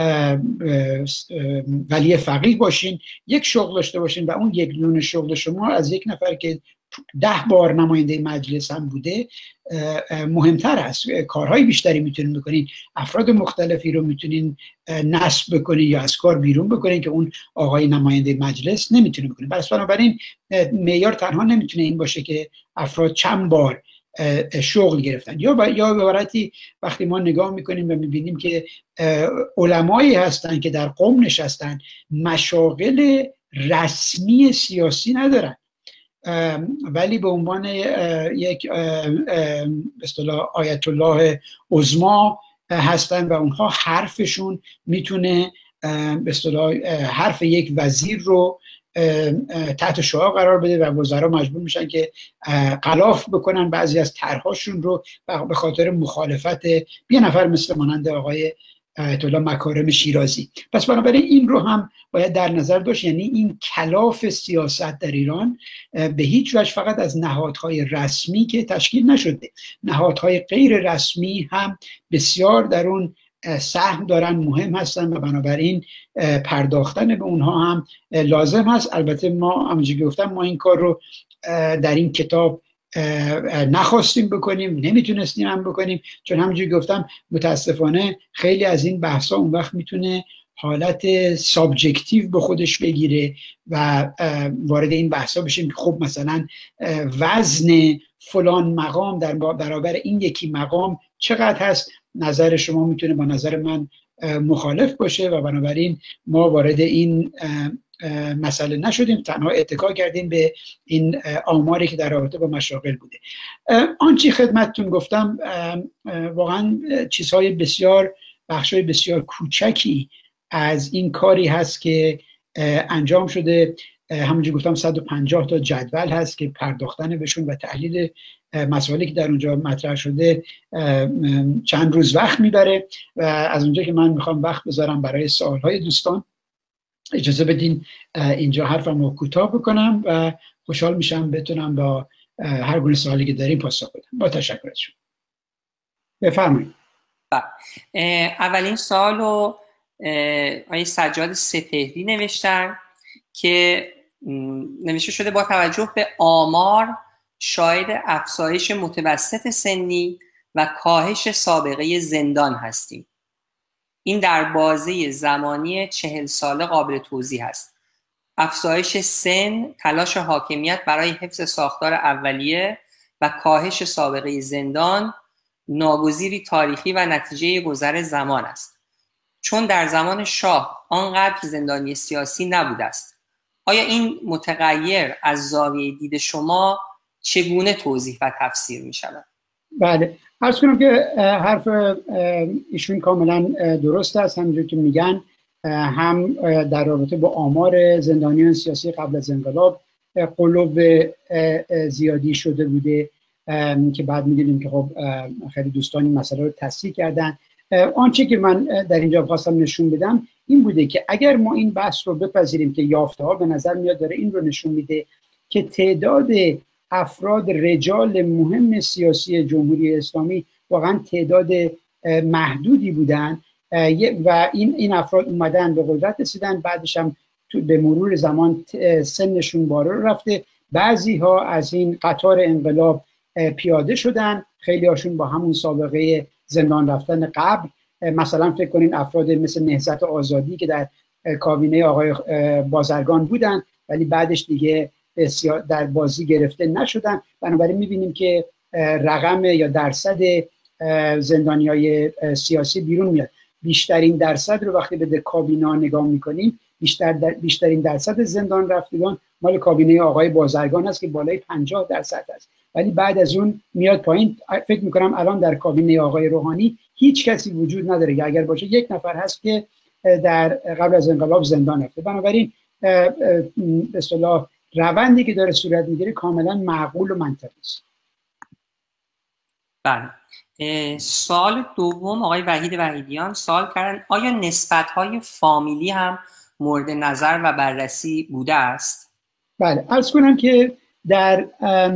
ولی فقیه باشین، یک شغل داشته باشین و اون یک دونه شغل شما از یک نفر که 10 بار نماینده مجلس هم بوده مهمتر است. کارهای بیشتری میتونین بکنین، افراد مختلفی رو میتونین نصب بکنین یا از کار بیرون بکنین که اون آقای نماینده مجلس نمیتونه بکنه. بنابراین معیار تنها نمیتونه این باشه که افراد چند بار شغل گرفتن، یا به عبارتی وقتی ما نگاه میکنیم و میبینیم که علمایی هستن که در قم نشستن مشاغل رسمی سیاسی ندارن ولی به عنوان یک به اصطلاح آیت الله عظمی هستن و اونها حرفشون میتونه به اصطلاح حرف یک وزیر رو تحت شعاع قرار بده و وزرا مجبور میشن که غلاف بکنن بعضی از طرحهاشون رو به خاطر مخالفت یه نفر مثل مانند آقای آیت الله مکارم شیرازی. پس بنابراین این رو هم باید در نظر داشت. یعنی این کلاف سیاست در ایران به هیچ وجه فقط از نهادهای رسمی که تشکیل نشده، نهادهای غیر رسمی هم بسیار در اون سهم دارن، مهم هستن و بنابراین پرداختن به اونها هم لازم هست. البته ما همونجوری گفتم ما این کار رو در این کتاب نخواستیم بکنیم، نمیتونستیم هم بکنیم، چون همونجوری گفتم متاسفانه خیلی از این بحثا اون وقت میتونه حالت سابجکتیو به خودش بگیره و وارد این بحثا بشیم که خب مثلا وزن فلان مقام در برابر این یکی مقام چقدر هست. نظر شما میتونه با نظر من مخالف باشه و بنابراین ما وارد این مسئله نشدیم، تنها اتکا کردیم به این آماری که در رابطه با مشاغل بوده. آنچه خدمتتون گفتم واقعا چیزهای بسیار بخشای بسیار کوچکی از این کاری هست که انجام شده. همونجور گفتم 150 تا جدول هست که پرداختن بهشون و تحلیل مسائلی که در اونجا مطرح شده چند روز وقت میبره و از اونجا که من میخوام وقت بذارم برای سوالهای دوستان، اجازه بدین اینجا حرفم رو کوتاه بکنم و خوشحال میشم بتونم با هر گونه سوالی که داریم پاسخ بدم. با تشکر از شما. بفرمایید. اولین سوال رو آقای سجاد سپهری نوشتن که نوشته شده با توجه به آمار شاهد افزایش متوسط سنی و کاهش سابقه زندان هستیم. این در بازه زمانی 40 ساله قابل توضیح است. افزایش سن، تلاش حاکمیت برای حفظ ساختار اولیه و کاهش سابقه زندان ناگزیری تاریخی و نتیجه گذر زمان است. چون در زمان شاه آنقدر زندانی سیاسی نبوده است. آیا این متغیر از زاویه دید شما چگونه توضیح و تفسیر می شود؟ بله، عرض کنم که حرف ایشون کاملا درست است. همونجور که میگن هم در رابطه با آمار زندانیان سیاسی قبل از انقلاب قلوب زیادی شده بوده که بعد می‌دونیم که خب خیلی دوستان این مسئله رو تصحیح کردن. آنچه که من در اینجا خواستم نشون بدم این بوده که اگر ما این بحث رو بپذیریم که یافته‌ها به نظر میاد داره این رو نشون میده که تعداد افراد رجال مهم سیاسی جمهوری اسلامی واقعا تعداد محدودی بودن و این افراد اومدن به قدرت رسیدن، بعدش هم به مرور زمان سنشون بالا رفته. بعضی ها از این قطار انقلاب پیاده شدن، خیلی هاشون با همون سابقه زندان رفتن قبل. مثلا فکر کنین افراد مثل نهضت آزادی که در کابینه آقای بازرگان بودن ولی بعدش دیگه در بازی گرفته نشدن. بنابراین میبینیم که رقم یا درصد زندانیای سیاسی بیرون میاد. بیشترین درصد رو وقتی به کابینه نگاه میکنیم بیشترین درصد زندان رفتگان مال کابینه آقای بازرگان است که بالای 50% است، ولی بعد از اون میاد پایین. فکر میکنم الان در کابینه آقای روحانی هیچ کسی وجود نداره که اگر باشه یک نفر هست که در قبل از انقلاب زندان رفته. بنابراین به اصطلاح روندی که داره صورت میگیره کاملا معقول و منطقی است. بله. سوال دوم آقای وحید وحیدیان سوال کردن آیا نسبت‌های فامیلی هم مورد نظر و بررسی بوده است؟ بله، عرض کنم که در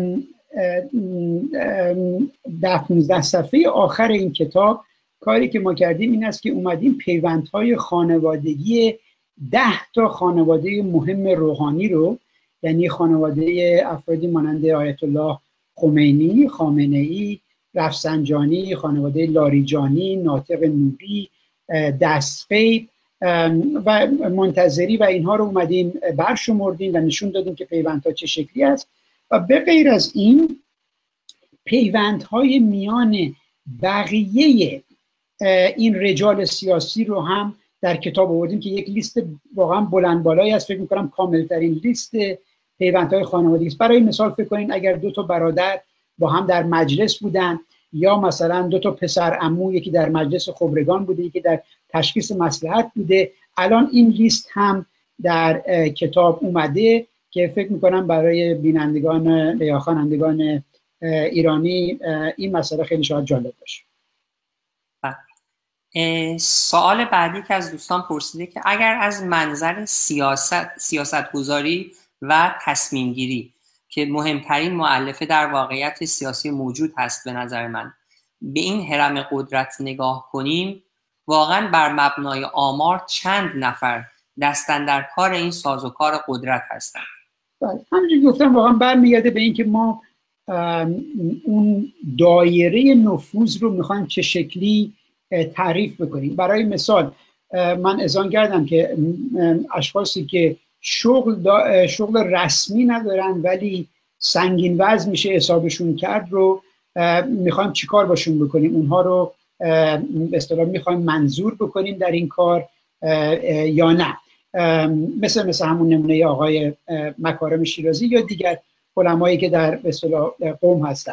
15 صفحه آخر این کتاب کاری که ما کردیم این است که اومدیم پیوندهای خانوادگی 10 تا خانواده مهم روحانی رو، یعنی خانواده افرادی مانند آیت الله خمینی، خامنه‌ای، رفسنجانی، خانواده لاریجانی، ناطق نوری، دستقیب و منتظری و اینها رو اومدیم برشمردیم و نشون دادیم که پیوندها چه شکلی است. و به غیر از این پیوندهای میان بقیه این رجال سیاسی رو هم در کتاب آوردیم که یک لیست واقعا بلند بالایی است. فکر می‌کنم کاملترین لیست پیوندهای خانوادگی است. برای مثال فکر کنین اگر 2 تا برادر با هم در مجلس بودن، یا مثلا 2 تا پسر عمو، یکی در مجلس خبرگان بوده یکی در تشخیص مصلحت بوده، الان این لیست هم در کتاب اومده که فکر میکنم برای بینندگان یا خوانندگان ایرانی این مسئله خیلی شاید جالب باشه. سوال بعدی که از دوستان پرسیده که اگر از منظر سیاستگذاری و تصمیم گیری که مهمترین مؤلفه در واقعیت سیاسی موجود هست به نظر من به این هرم قدرت نگاه کنیم، واقعا بر مبنای آمار چند نفر دستن در کار این سازوکار قدرت هستند؟ همونجوری گفتم واقعا برمیگرده به این که ما اون دایره نفوذ رو میخوایم چه شکلی تعریف بکنیم. برای مثال من اذعان کردم که اشخاصی که شغل رسمی ندارن ولی سنگین وزن میشه حسابشون کرد رو میخوایم چیکار باشون بکنیم؟ اونها رو به اصطلاح میخوایم منظور بکنیم در این کار یا نه؟ مثل همون نمونه آقای مکارم شیرازی یا دیگر علمایی که در به اصطلاح قم هستن،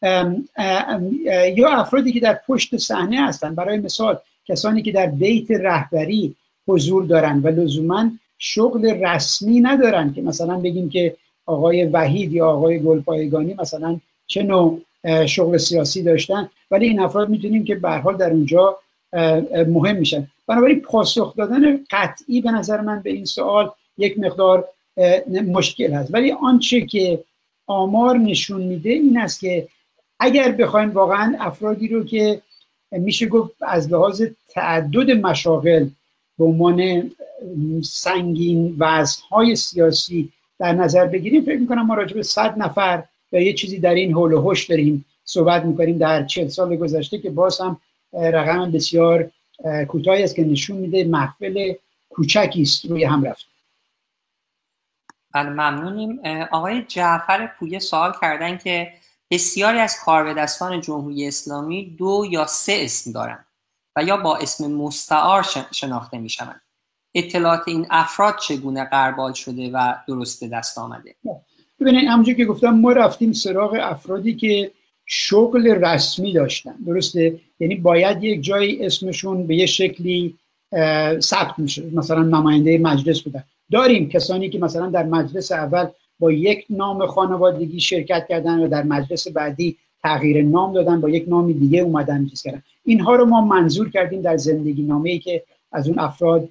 یا افرادی که در پشت صحنه هستن. برای مثال کسانی که در بیت رهبری حضور دارن و لزوما شغل رسمی ندارن، که مثلا بگیم که آقای وحید یا آقای گلپایگانی مثلا چه نوع شغل سیاسی داشتن، ولی این افراد میتونیم که به هر حال در اونجا مهم میشن. بنابراین پاسخ دادن قطعی به نظر من به این سوال یک مقدار مشکل هست، ولی آنچه که آمار نشون میده این است که اگر بخوایم واقعا افرادی رو که میشه گفت از لحاظ تعدد مشاغل به عنوان سنگین وزنهای سیاسی در نظر بگیریم، فکر میکنم ما راجع به 100 نفر یا یه چیزی در این حول و حوش داریم صحبت میکنیم در 40 سال گذشته، که باز هم رقم بسیار کوتاهی است که نشون میده محفل کوچکی است روی هم رفته. بله ممنونیم. آقای جعفر پویه سوال کردن که بسیاری از کاربدستان جمهوری اسلامی 2 یا 3 اسم دارند و یا با اسم مستعار شناخته می شوند. اطلاعات این افراد چگونه غربال شده و درست به دست آمده؟ ببینید همونجور که گفتم ما رفتیم سراغ افرادی که شغل رسمی داشتن، درسته؟ یعنی باید یک جایی اسمشون به یه شکلی ثبت میشه، مثلا نماینده مجلس بودن. داریم کسانی که مثلا در مجلس اول با یک نام خانوادگی شرکت کردن و در مجلس بعدی تغییر نام دادن، با یک نام دیگه اومدن چیز کردن. اینها رو ما منظور کردیم در زندگی نامه‌ای که از اون افراد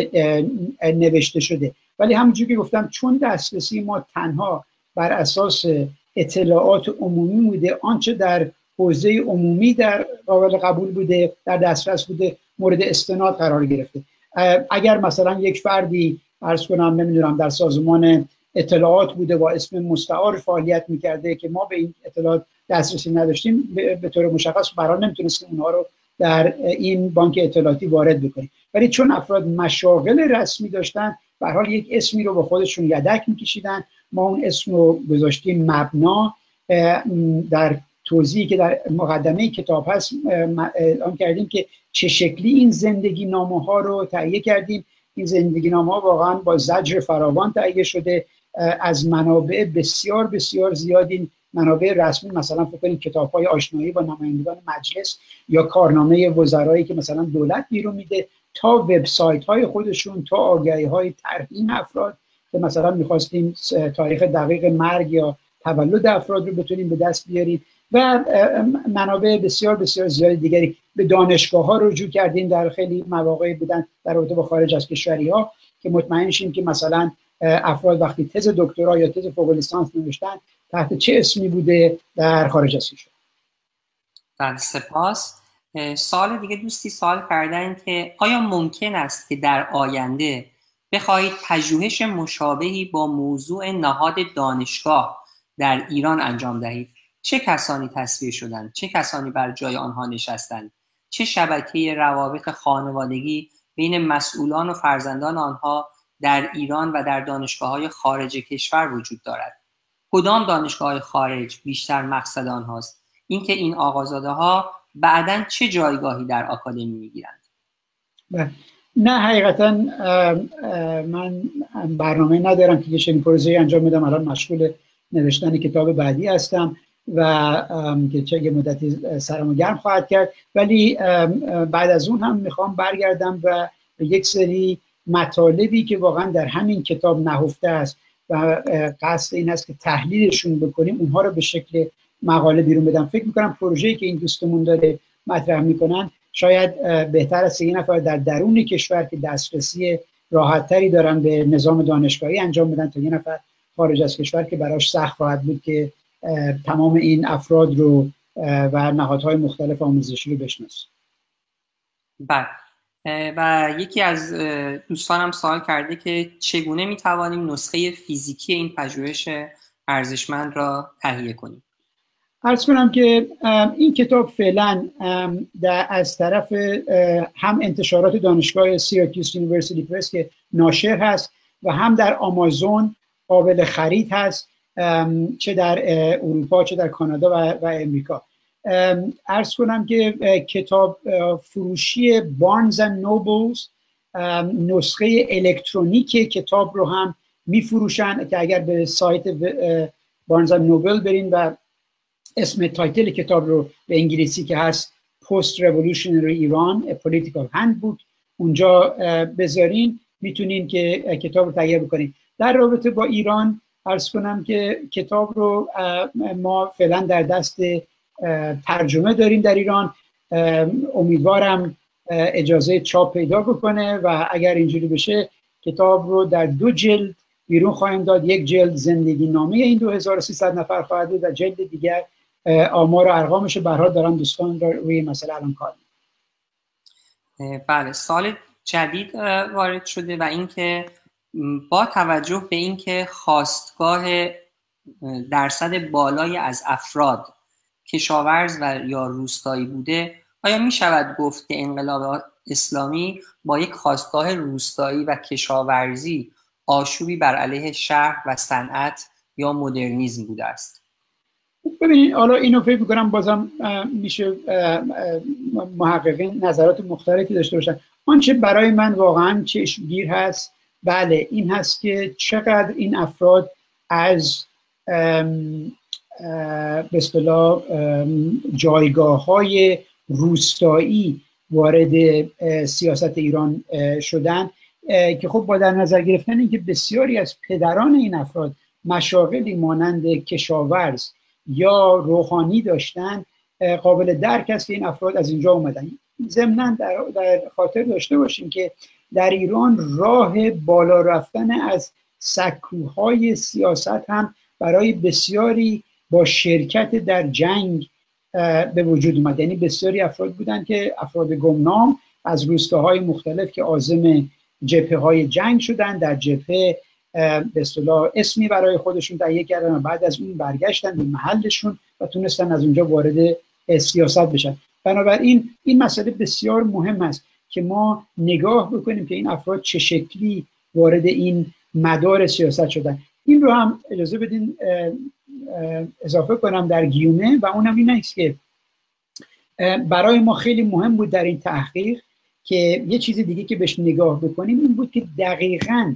نوشته شده. ولی همونجوری که گفتم چون دسترسی ما تنها بر اساس اطلاعات عمومی بوده، آنچه در حوزه عمومی در قابل قبول بوده، در دسترس بوده، مورد استناد قرار گرفته. اگر مثلا یک فردی عرض کنم نمیدونم در سازمان اطلاعات بوده با اسم مستعار فعالیت میکرده که ما به این اطلاعات دسترسی نداشتیم، به طور مشخص برای نمیتونستیم اونها رو در این بانک اطلاعاتی وارد بکنیم. ولی چون افراد مشاغل رسمی داشتن، به هر حال یک اسمی رو به خودشون یدک میکشیدن. ما اون اسم رو گذاشتیم مبنا. در توضیحی که در مقدمه کتاب هست اعلام کردیم که چه شکلی این زندگی نامه ها رو تهیه کردیم. این زندگی نامه ها واقعا با زجر فراوان تهیه شده از منابع بسیار بسیار زیاد. این منابع رسمی مثلا فکر کنید کتاب‌های آشنایی با نمایندگان مجلس یا کارنامه وزرایی که مثلا دولت بیرون میده، تا وبسایت‌های خودشون، تا آگهی‌های ترحیم افراد که مثلا می‌خواستیم تاریخ دقیق مرگ یا تولد افراد رو بتونیم به دست بیاریم و منابع بسیار بسیار زیاد دیگری. به دانشگاه‌ها رجوع کردیم، در خیلی مواقع بودن در رابطه با خارج از کشوری‌ها که مطمئن شیم که مثلا افراد وقتی تز دکترا یا تز فوق لیسانس نوشتن تحت چه اسمی بوده در خارج از کشور. بله سپاس. سوال دیگه دوستی سوال کردن که آیا ممکن است که در آینده بخواهید پژوهش مشابهی با موضوع نهاد دانشگاه در ایران انجام دهید؟ چه کسانی تصفیه شدند؟ چه کسانی بر جای آنها نشستند؟ چه شبکه روابط خانوادگی بین مسئولان و فرزندان آنها در ایران و در دانشگاه‌های خارج کشور وجود دارد؟ کدام دانشگاه‌های خارج بیشتر مقصد آنهاست؟ اینکه این آقازاده‌ها بعداً چه جایگاهی در آکادمی می‌گیرند؟ نه حقیقتاً من برنامه ندارم که چنین پروژه‌ای انجام بدم. الان مشغول نوشتن کتاب بعدی هستم و که چه مدتی سرمو گرم خواهد کرد، ولی بعد از اون هم میخوام برگردم و یک سری مطالبی که واقعا در همین کتاب نهفته است و قصد این است که تحلیلشون بکنیم، اونها رو به شکل مقاله بیرون بدم. فکر میکنم پروژه‌ای که این دوستمون داره مطرح میکنن شاید بهتر است این نفر در درون کشور که دسترسی راحت‌تری دارن به نظام دانشگاهی انجام بدن تا یه نفر خارج از کشور که براش سخت خواهد بود که تمام این افراد رو و نهادهای مختلف آموزشی رو بشناسه. بله. و یکی از دوستانم سوال کرده که چگونه میتوانیم نسخه فیزیکی این پژوهش ارزشمند را تهیه کنیم؟ عرض کنم که این کتاب فعلا از طرف هم انتشارات دانشگاه سیراکیوس یونیورسیتی پرس که ناشر هست و هم در آمازون قابل خرید هست، چه در اروپا چه در کانادا و امریکا. عرض کنم که کتاب فروشی بارنز اند نوبلز نسخه الکترونیک کتاب رو هم میفروشن که اگر به سایت بارنز اند نوبل برین و اسم تایتل کتاب رو به انگلیسی که هست Post Revolutionary Iran A Political Handbook اونجا بذارین، میتونین که کتاب رو تهیه بکنین. در رابطه با ایران عرض کنم که کتاب رو ما فعلا در دست ترجمه داریم در ایران. امیدوارم اجازه چاپ پیدا بکنه و اگر اینجوری بشه کتاب رو در 2 جلد بیرون خواهیم داد. یک جلد زندگی نامه این 2300 نفر خواهد بود و جلد دیگر آمار و ارقامش رو برها دارن دوستان روی مسئله الان کار می‌کنن. بله سال جدید وارد شده و اینکه با توجه به اینکه خواستگاه درصد بالایی از افراد کشاورز و یا روستایی بوده، آیا می شود گفت که انقلاب اسلامی با یک خواستگاه روستایی و کشاورزی آشوبی بر علیه شهر و صنعت یا مدرنیسم بوده است؟ ببینید حالا اینو فکر میکنم بازم میشه محققین نظرات مختلفی داشته باشن. آنچه برای من واقعا چشمگیر هست بله این هست که چقدر این افراد از به اصطلاح جایگاه‌های روستایی وارد سیاست ایران شدن که خب با در نظر گرفتن اینکه بسیاری از پدران این افراد مشاغلی مانند کشاورز یا روحانی داشتن قابل درک است که این افراد از اینجا اومدن. ضمناً در خاطر داشته باشیم که در ایران راه بالا رفتن از سکوهای سیاست هم برای بسیاری با شرکت در جنگ به وجود اومد. یعنی بسیاری افراد بودن که افراد گمنام از روستاهای مختلف که عازم جبهه‌های جنگ شدن، در جبهه به اصطلاح اسمی برای خودشون تهیه کردن و بعد از اون برگشتن به محلشون و تونستن از اونجا وارد سیاست بشن. بنابراین این مسئله بسیار مهم است که ما نگاه بکنیم که این افراد چه شکلی وارد این مدار سیاست شدن. این رو هم اجازه بدین اضافه کنم در گیومه و اونم این است که برای ما خیلی مهم بود در این تحقیق که یه چیز دیگه که بهش نگاه بکنیم این بود که دقیقاً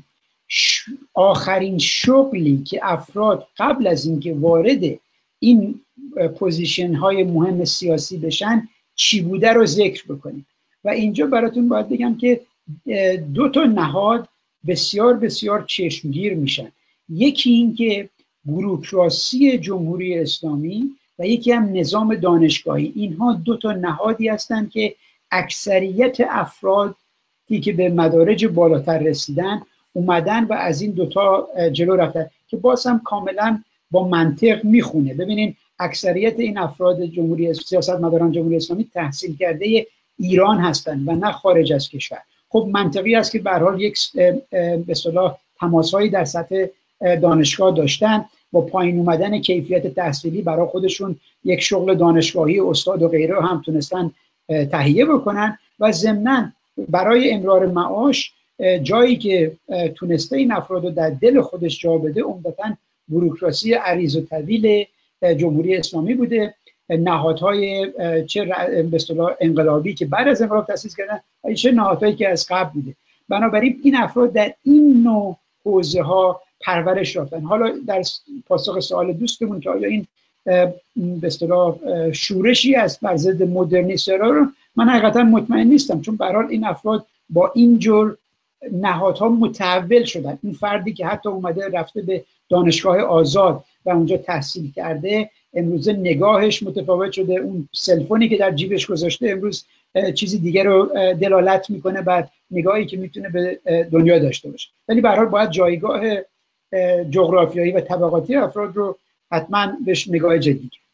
آخرین شغلی که افراد قبل از اینکه وارد این پوزیشن های مهم سیاسی بشن چی بوده رو ذکر بکنیم. و اینجا براتون باید بگم که دو تا نهاد بسیار بسیار چشمگیر میشن. یکی این که بوروکراسی جمهوری اسلامی و یکی هم نظام دانشگاهی. اینها دو تا نهادی هستند که اکثریت افرادی که به مدارج بالاتر رسیدن اومدن و از این دوتا جلو رفتن که باز هم کاملا با منطق میخونه. ببینین اکثریت این افراد سیاستمداران جمهوری اسلامی تحصیل کرده ایران هستند و نه خارج از کشور. خب منطقی است که به هر حال یک به اصطلاح تماس‌هایی در سطح دانشگاه داشتن، با پایین اومدن کیفیت تحصیلی برای خودشون یک شغل دانشگاهی استاد و غیره هم تونستن تهیه بکنن و ضمناً برای امرار معاش جایی که تونسته این افراد رو در دل خودش جا بده عمدتاً بوروکراسی عریض و طویل جمهوری اسلامی بوده. نهادهای چه به اصطلاح انقلابی که بعد از انقلاب تأسیس کردن و چه نهادهایی که از قبل بوده. بنابراین این افراد در این نوع حوزه ها پرورش یافتن. حالا در پاسخ سوال دوستمون که آیا این به اصطلاح شورشی است بر ضد مدرنیسم رو من حقیقتا مطمئن نیستم، چون به هر حال این افراد با این جور نهادها متحول شدن. این فردی که حتی اومده رفته به دانشگاه آزاد و اونجا تحصیل کرده امروز نگاهش متفاوت شده. اون سلفونی که در جیبش گذاشته امروز چیزی دیگه رو دلالت میکنه بر نگاهی که میتونه به دنیا داشته باشه. ولی به هر حال باید جایگاه جغرافیایی و طبقاتی افراد رو حتما بهش نگاه جدی کرد.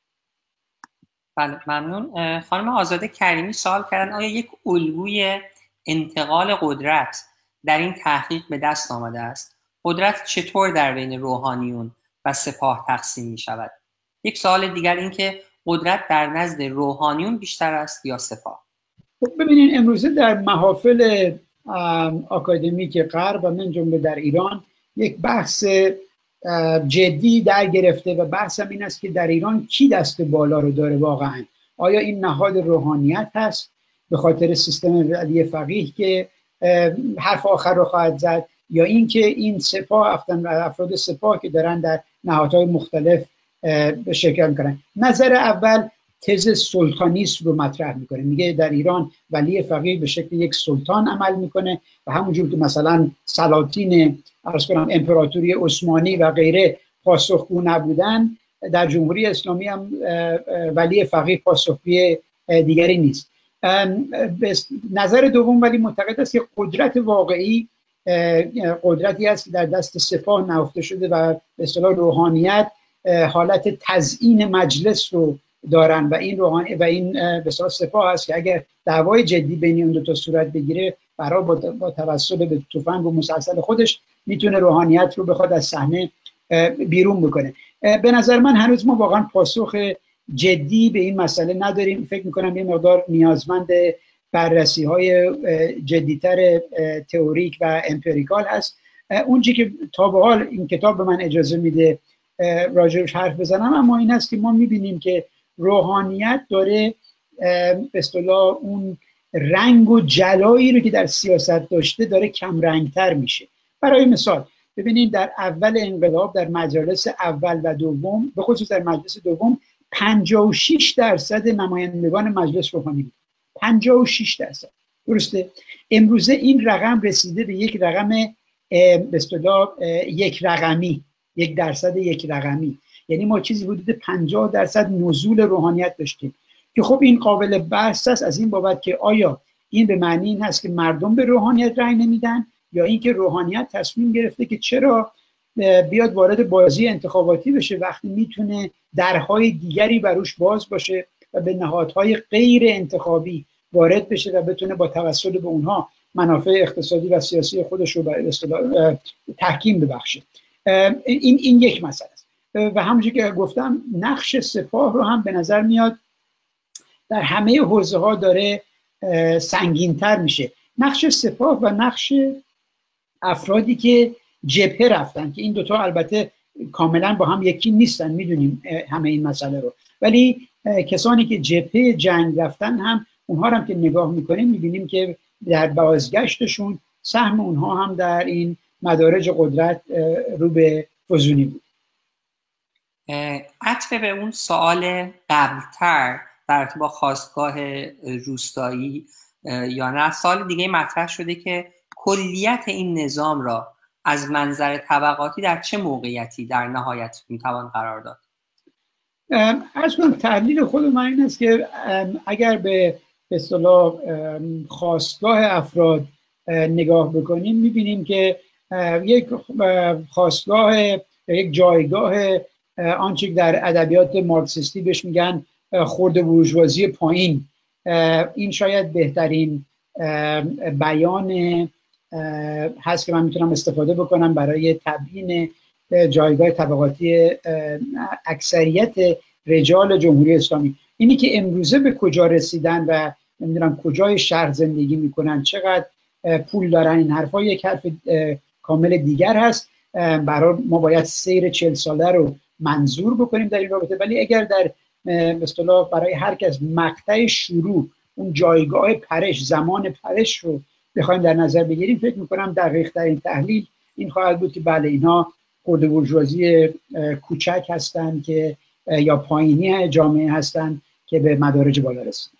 بله ممنون. خانم آزاده کریمی سوال کردن آیا یک الگوی انتقال قدرت در این تحقیق به دست آمده است؟ قدرت چطور در بین روحانیون و سپاه تقسیم می شود؟ یک سوال دیگر این که قدرت در نزد روحانیون بیشتر است یا سپاه؟ ببینید امروزه در محافل آکادمیک غرب و من جمله در ایران یک بحث جدی در گرفته و بحث هم این است که در ایران کی دست بالا رو داره واقعا. آیا این نهاد روحانیت هست به خاطر سیستم ولی فقیه که حرف آخر رو خواهد زد، یا این که این سپاه افراد سپاه که دارن در نهادهای مختلف به شرکت میکنن؟ نظر اول تز سلطانیسم رو مطرح میکنه، میگه در ایران ولی فقیه به شکل یک سلطان عمل میکنه و همونجور که مثلا سلاطین امپراتوری عثمانی و غیره پاسخگو نبودن، در جمهوری اسلامی هم ولی فقیه پاسخگوی دیگری نیست. نظر دوم ولی معتقد است که قدرت واقعی قدرتی است که در دست سپاه نهفته شده و به اصطلاح روحانیت حالت تزیین مجلس رو دارن و این روحانی و این به اصطلاح سپاه است که اگر دعوای جدی بین اون دو تا صورت بگیره برای با توسل به تفنگ و مسلسل خودش میتونه روحانیت رو بخواد از صحنه بیرون بکنه. به نظر من هنوز ما واقعا پاسخ جدی به این مسئله نداریم. فکر میکنم یه مقدار نیازمند بررسی های جدیتر تئوریک و امپریکال هست. اون چیزی که تا به حال این کتاب به من اجازه میده راجعش حرف بزنم، اما این است که ما میبینیم که روحانیت داره به اصطلاح اون رنگ و جلایی رو که در سیاست داشته داره کم رنگتر میشه. برای مثال ببینید در اول انقلاب در مجالس اول و دوم، به خصوص در مجلس دوم 56% نمایندگان مجلس روحانی بود. 56%. درسته؟ امروزه این رقم رسیده به یک رقم به اصطلاح یک رقمی، 1% یک رقمی. یعنی ما چیزی حدود 50% نزول روحانیت داشتیم که خب این قابل بحث است از این بابت که آیا این به معنی این هست که مردم به روحانیت رأی نمیدن یا اینکه روحانیت تصمیم گرفته که چرا بیاد وارد بازی انتخاباتی بشه وقتی میتونه درهای دیگری بروش باز باشه و به نهادهای غیر انتخابی وارد بشه و بتونه با توسل به اونها منافع اقتصادی و سیاسی خودش رو به اصطلاح تحکیم ببخشه. این یک مسئله است. و همونجوری که گفتم نقش سپاه رو هم به نظر میاد در همه حوزه ها داره سنگین‌تر میشه. نقش سپاه و نقش افرادی که جبهه رفتن که این دوتا البته کاملا با هم یکی نیستن، میدونیم همه این مسئله رو، ولی کسانی که جبهه جنگ رفتن هم اونها رو هم که نگاه میکنیم میبینیم که در بازگشتشون سهم اونها هم در این مدارج قدرت رو به فزونی بود. عطف به اون سوال قبلتر در ارتباط با خاستگاه روستایی یا نه، سال دیگه مطرح شده که کلیت این نظام را از منظر طبقاتی در چه موقعیتی در نهایت میتوان قرار داد؟ از من تحلیل خود من این است که اگر به اصطلاح خاستگاه افراد نگاه بکنیم میبینیم که یک خاستگاه، یک جایگاه آنچه در ادبیات مارکسیستی بهش میگن خرده بورژوازی پایین، این شاید بهترین بیان هست که من میتونم استفاده بکنم برای تبیین جایگاه طبقاتی اکثریت رجال جمهوری اسلامی. اینی که امروزه به کجا رسیدن و نمیدونم کجای شهر زندگی میکنن، چقدر پول دارن، این حرفا یک حرف کامل دیگر هست. برای ما باید سیر 40 ساله رو منظور بکنیم در این رابطه، ولی اگر در به اصطلاح برای هر کس مقطع شروع اون جایگاه پرش، زمان پرش رو بخوایم در نظر بگیریم، فکر میکنم دقیق ترین تحلیل این خواهد بود که بله اینها خرده بورژوازی کوچک هستند که یا پایینی جامعه هستند که به مدارج بالا رسیدن.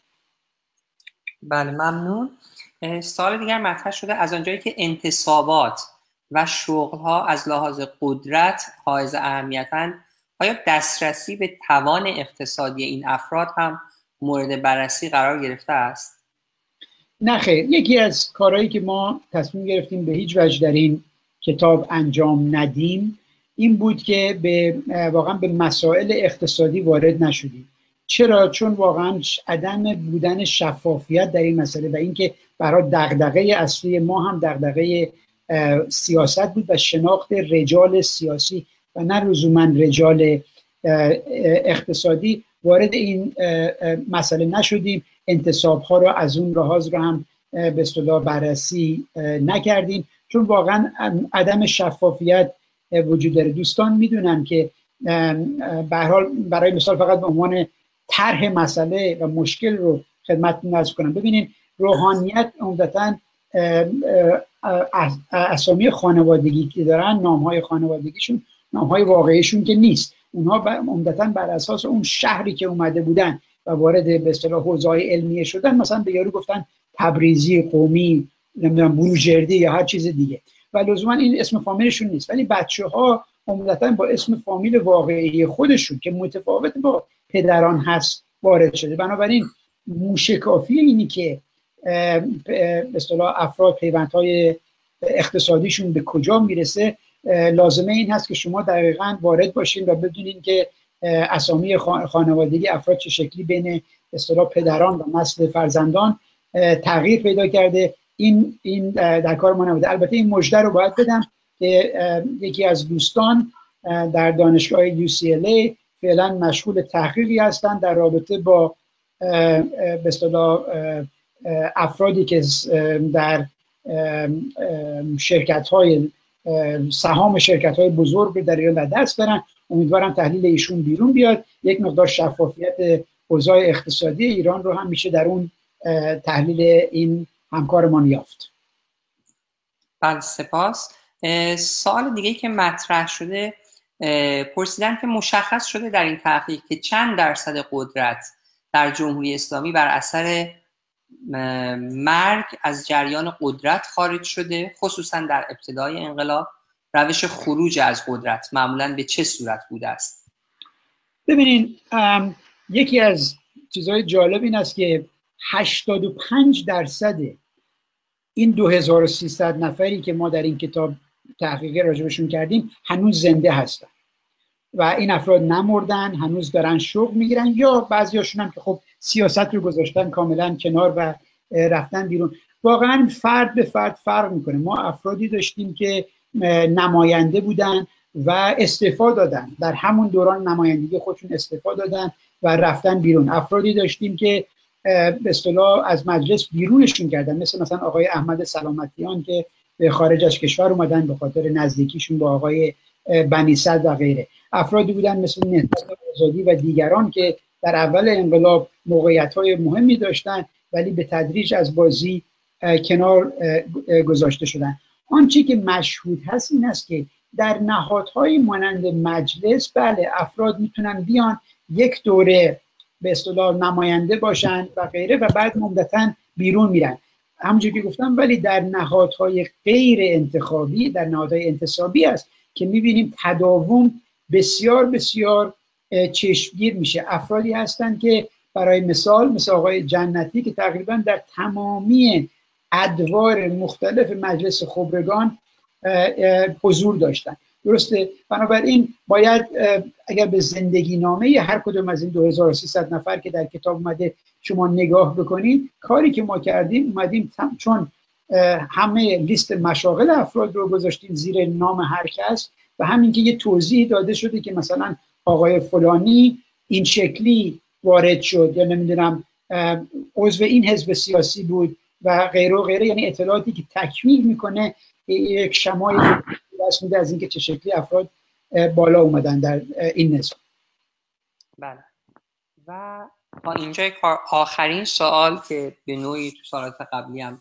بله ممنون. سوال دیگر مطرح شده از آنجایی که انتصابات و شغل‌ها از لحاظ قدرت حائز اهمیتاً، آیا دسترسی به توان اقتصادی این افراد هم مورد بررسی قرار گرفته است؟ نه خیر. یکی از کارهایی که ما تصمیم گرفتیم به هیچ وجه در این کتاب انجام ندیم این بود که واقعا به مسائل اقتصادی وارد نشدیم. چرا؟ چون واقعا عدم بودن شفافیت در این مسئله و اینکه برای دغدغه اصلی ما هم دغدغه سیاست بود و شناخت رجال سیاسی و نه لزوما رجال اقتصادی، وارد این مسئله نشدیم. انتصاب‌ها رو از اون لحاظ رو هم به اصطلاح بررسی نکردیم چون واقعا عدم شفافیت وجود داره. دوستان میدونن که به هر حال برای مثال فقط به عنوان طرح مسئله و مشکل رو خدمتتون عرض کنم. ببینید روحانیت عمدتاً اسامی خانوادگی که دارن، نامهای خانوادگیشون نامهای واقعیشون که نیست، اونها عمدتاً بر اساس اون شهری که اومده بودن و وارد به اصطلاح حوزه‌های علمیه شدن، مثلا به یارو گفتن تبریزی، قمی، نمیدونم بروجردی یا هر چیز دیگه و لزوما این اسم فامیلشون نیست، ولی بچه‌ها عمدتاً با اسم فامیل واقعی خودشون که متفاوت با پدران هست وارد شده. بنابراین موشکافی اینی که به اصطلاح افراد پیوندهای اقتصادیشون به کجا میرسه، لازمه این هست که شما دقیقاً وارد باشین و بدونین که اسامی خانوادگی افراد چه شکلی بین اصطلاح پدران و نسل فرزندان تغییر پیدا کرده. این در کار ما نبوده. البته این مژده رو باید بدم که یکی از دوستان در دانشگاه UCLA فعلا مشغول تحقیقی هستند در رابطه با به اصطلاح افرادی که در شرکت‌های سهام شرکت‌های بزرگ رو در ایران در دست برن. امیدوارم تحلیل ایشون بیرون بیاد، یک مقدار شفافیت اوضاع اقتصادی ایران رو هم میشه در اون تحلیل این همکارمان یافت. بله سپاس. سوال دیگه که مطرح شده، پرسیدن که مشخص شده در این تحقیق که چند درصد قدرت در جمهوری اسلامی بر اثر مرگ از جریان قدرت خارج شده، خصوصا در ابتدای انقلاب. روش خروج از قدرت معمولا به چه صورت بوده است؟ ببینین، یکی از چیزهای جالب این است که 85% این 2300 نفری که ما در این کتاب تحقیقی راجبشون کردیم هنوز زنده هستن و این افراد نمردن، هنوز دارن شغل میگیرن، یا بعضیاشون هم که خب سیاست رو گذاشتن کاملا کنار و رفتن بیرون. واقعا فرد به فرد فرق میکنه. ما افرادی داشتیم که نماینده بودن و استعفا دادن، در همون دوران نمایندگی خودشون استعفا دادن و رفتن بیرون. افرادی داشتیم که به اصطلاح از مجلس بیرونشون کردن، مثلا آقای احمد سلامتیان که به خارج از کشور اومدن به خاطر نزدیکیشون با آقای بنی صدر و غیره. افرادی بودن مثل نهضت آزادی و دیگران که در اول انقلاب موقعیت‌های مهمی داشتن ولی به تدریج از بازی کنار گذاشته شدن. آنچه که مشهود هست این است که در نهادهای مانند مجلس بله افراد میتونن بیان یک دوره به اصطلاح نماینده باشن و غیره و بعد مدتاً بیرون میرن، همونجور که گفتم. ولی در نهادهای غیر انتخابی، در نهادهای انتصابی است که میبینیم تداوم بسیار بسیار چشمگیر میشه. افرادی هستن که برای مثل آقای جنتی که تقریبا در تمامی ادوار مختلف مجلس خبرگان حضور داشتن. درسته؟ بنابراین باید اگر به زندگی نامه هر کدوم از این 2300 نفر که در کتاب اومده شما نگاه بکنید، کاری که ما کردیم اومدیم چون همه لیست مشاغل افراد رو گذاشتیم زیر نام هر کس و همین که یه توضیح داده شده که مثلا آقای فلانی این شکلی وارد شد یا نمیدونم عضو این حزب سیاسی بود و غیره و غیره، یعنی اطلاعاتی که تکمیل میکنه یک شمای دست میده از اینکه چه شکلی افراد بالا اومدن در این نظام. بله. و تا اینجای کار آخرین سوال که به نوعی تو سوالات قبلی هم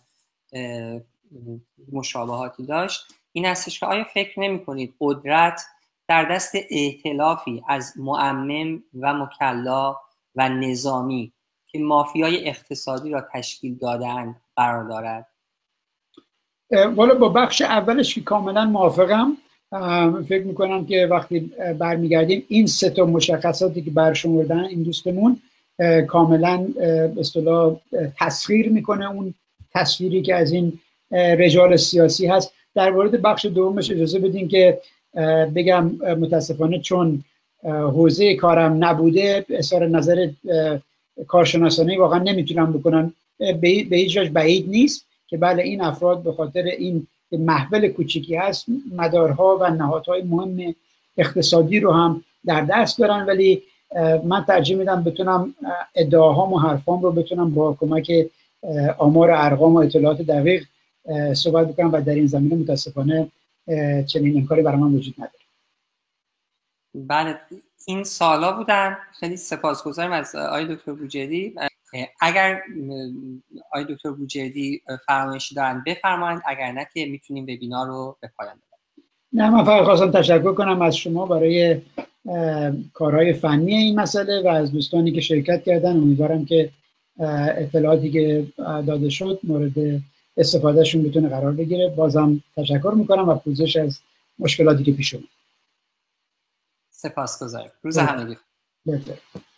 مشابهاتی داشت این هستش که آیا فکر نمی کنید قدرت در دست ائتلافی از مؤمم و مکلا و نظامی که مافیای اقتصادی را تشکیل دادن قرار دارد؟ والا با بخش اولش که کاملا موافقم. فکر میکنم که وقتی برمیگردیم این سه تا مشخصاتی که برشمردن این دوستمون کاملا به اصطلاح تسخیر میکنه اون تصویری که از این رجال سیاسی هست. در مورد بخش دومش اجازه بدین که بگم متاسفانه چون حوزه کارم نبوده اظهار نظر کارشناسانه واقعا نمیتونم بکنم. به هیچ وجه بعید نیست که بله این افراد به خاطر این محول کوچیکی هست مدارها و نهادهای مهم اقتصادی رو هم در دست دارن، ولی من ترجیح میدم بتونم ادعاهام و حرفام رو بتونم با کمک آمار ارقام و اطلاعات دقیق صحبت بکنم و در این زمینه متاسفانه چنین امکانی برای من وجود نداره. بله این سوالا بودن. خیلی سپاسگزارم از آقای دکتر بوجردی. اگر آقای دکتر بوجردی فرمایشی دارن بفرمایید، اگر نه که میتونیم وبینار رو به پایان ببریم. نه من فقط خواستم تشکر کنم از شما برای کارهای فنی این مسئله و از دوستانی که شرکت کردن. امیدوارم که اطلاعاتی که داده شد مورد استفادهشون بتونه قرار بگیره. بازم تشکر میکنم و پوزش از مشکلاتی که پیش اومد. سپاسگزارم. روز همگی بخیر.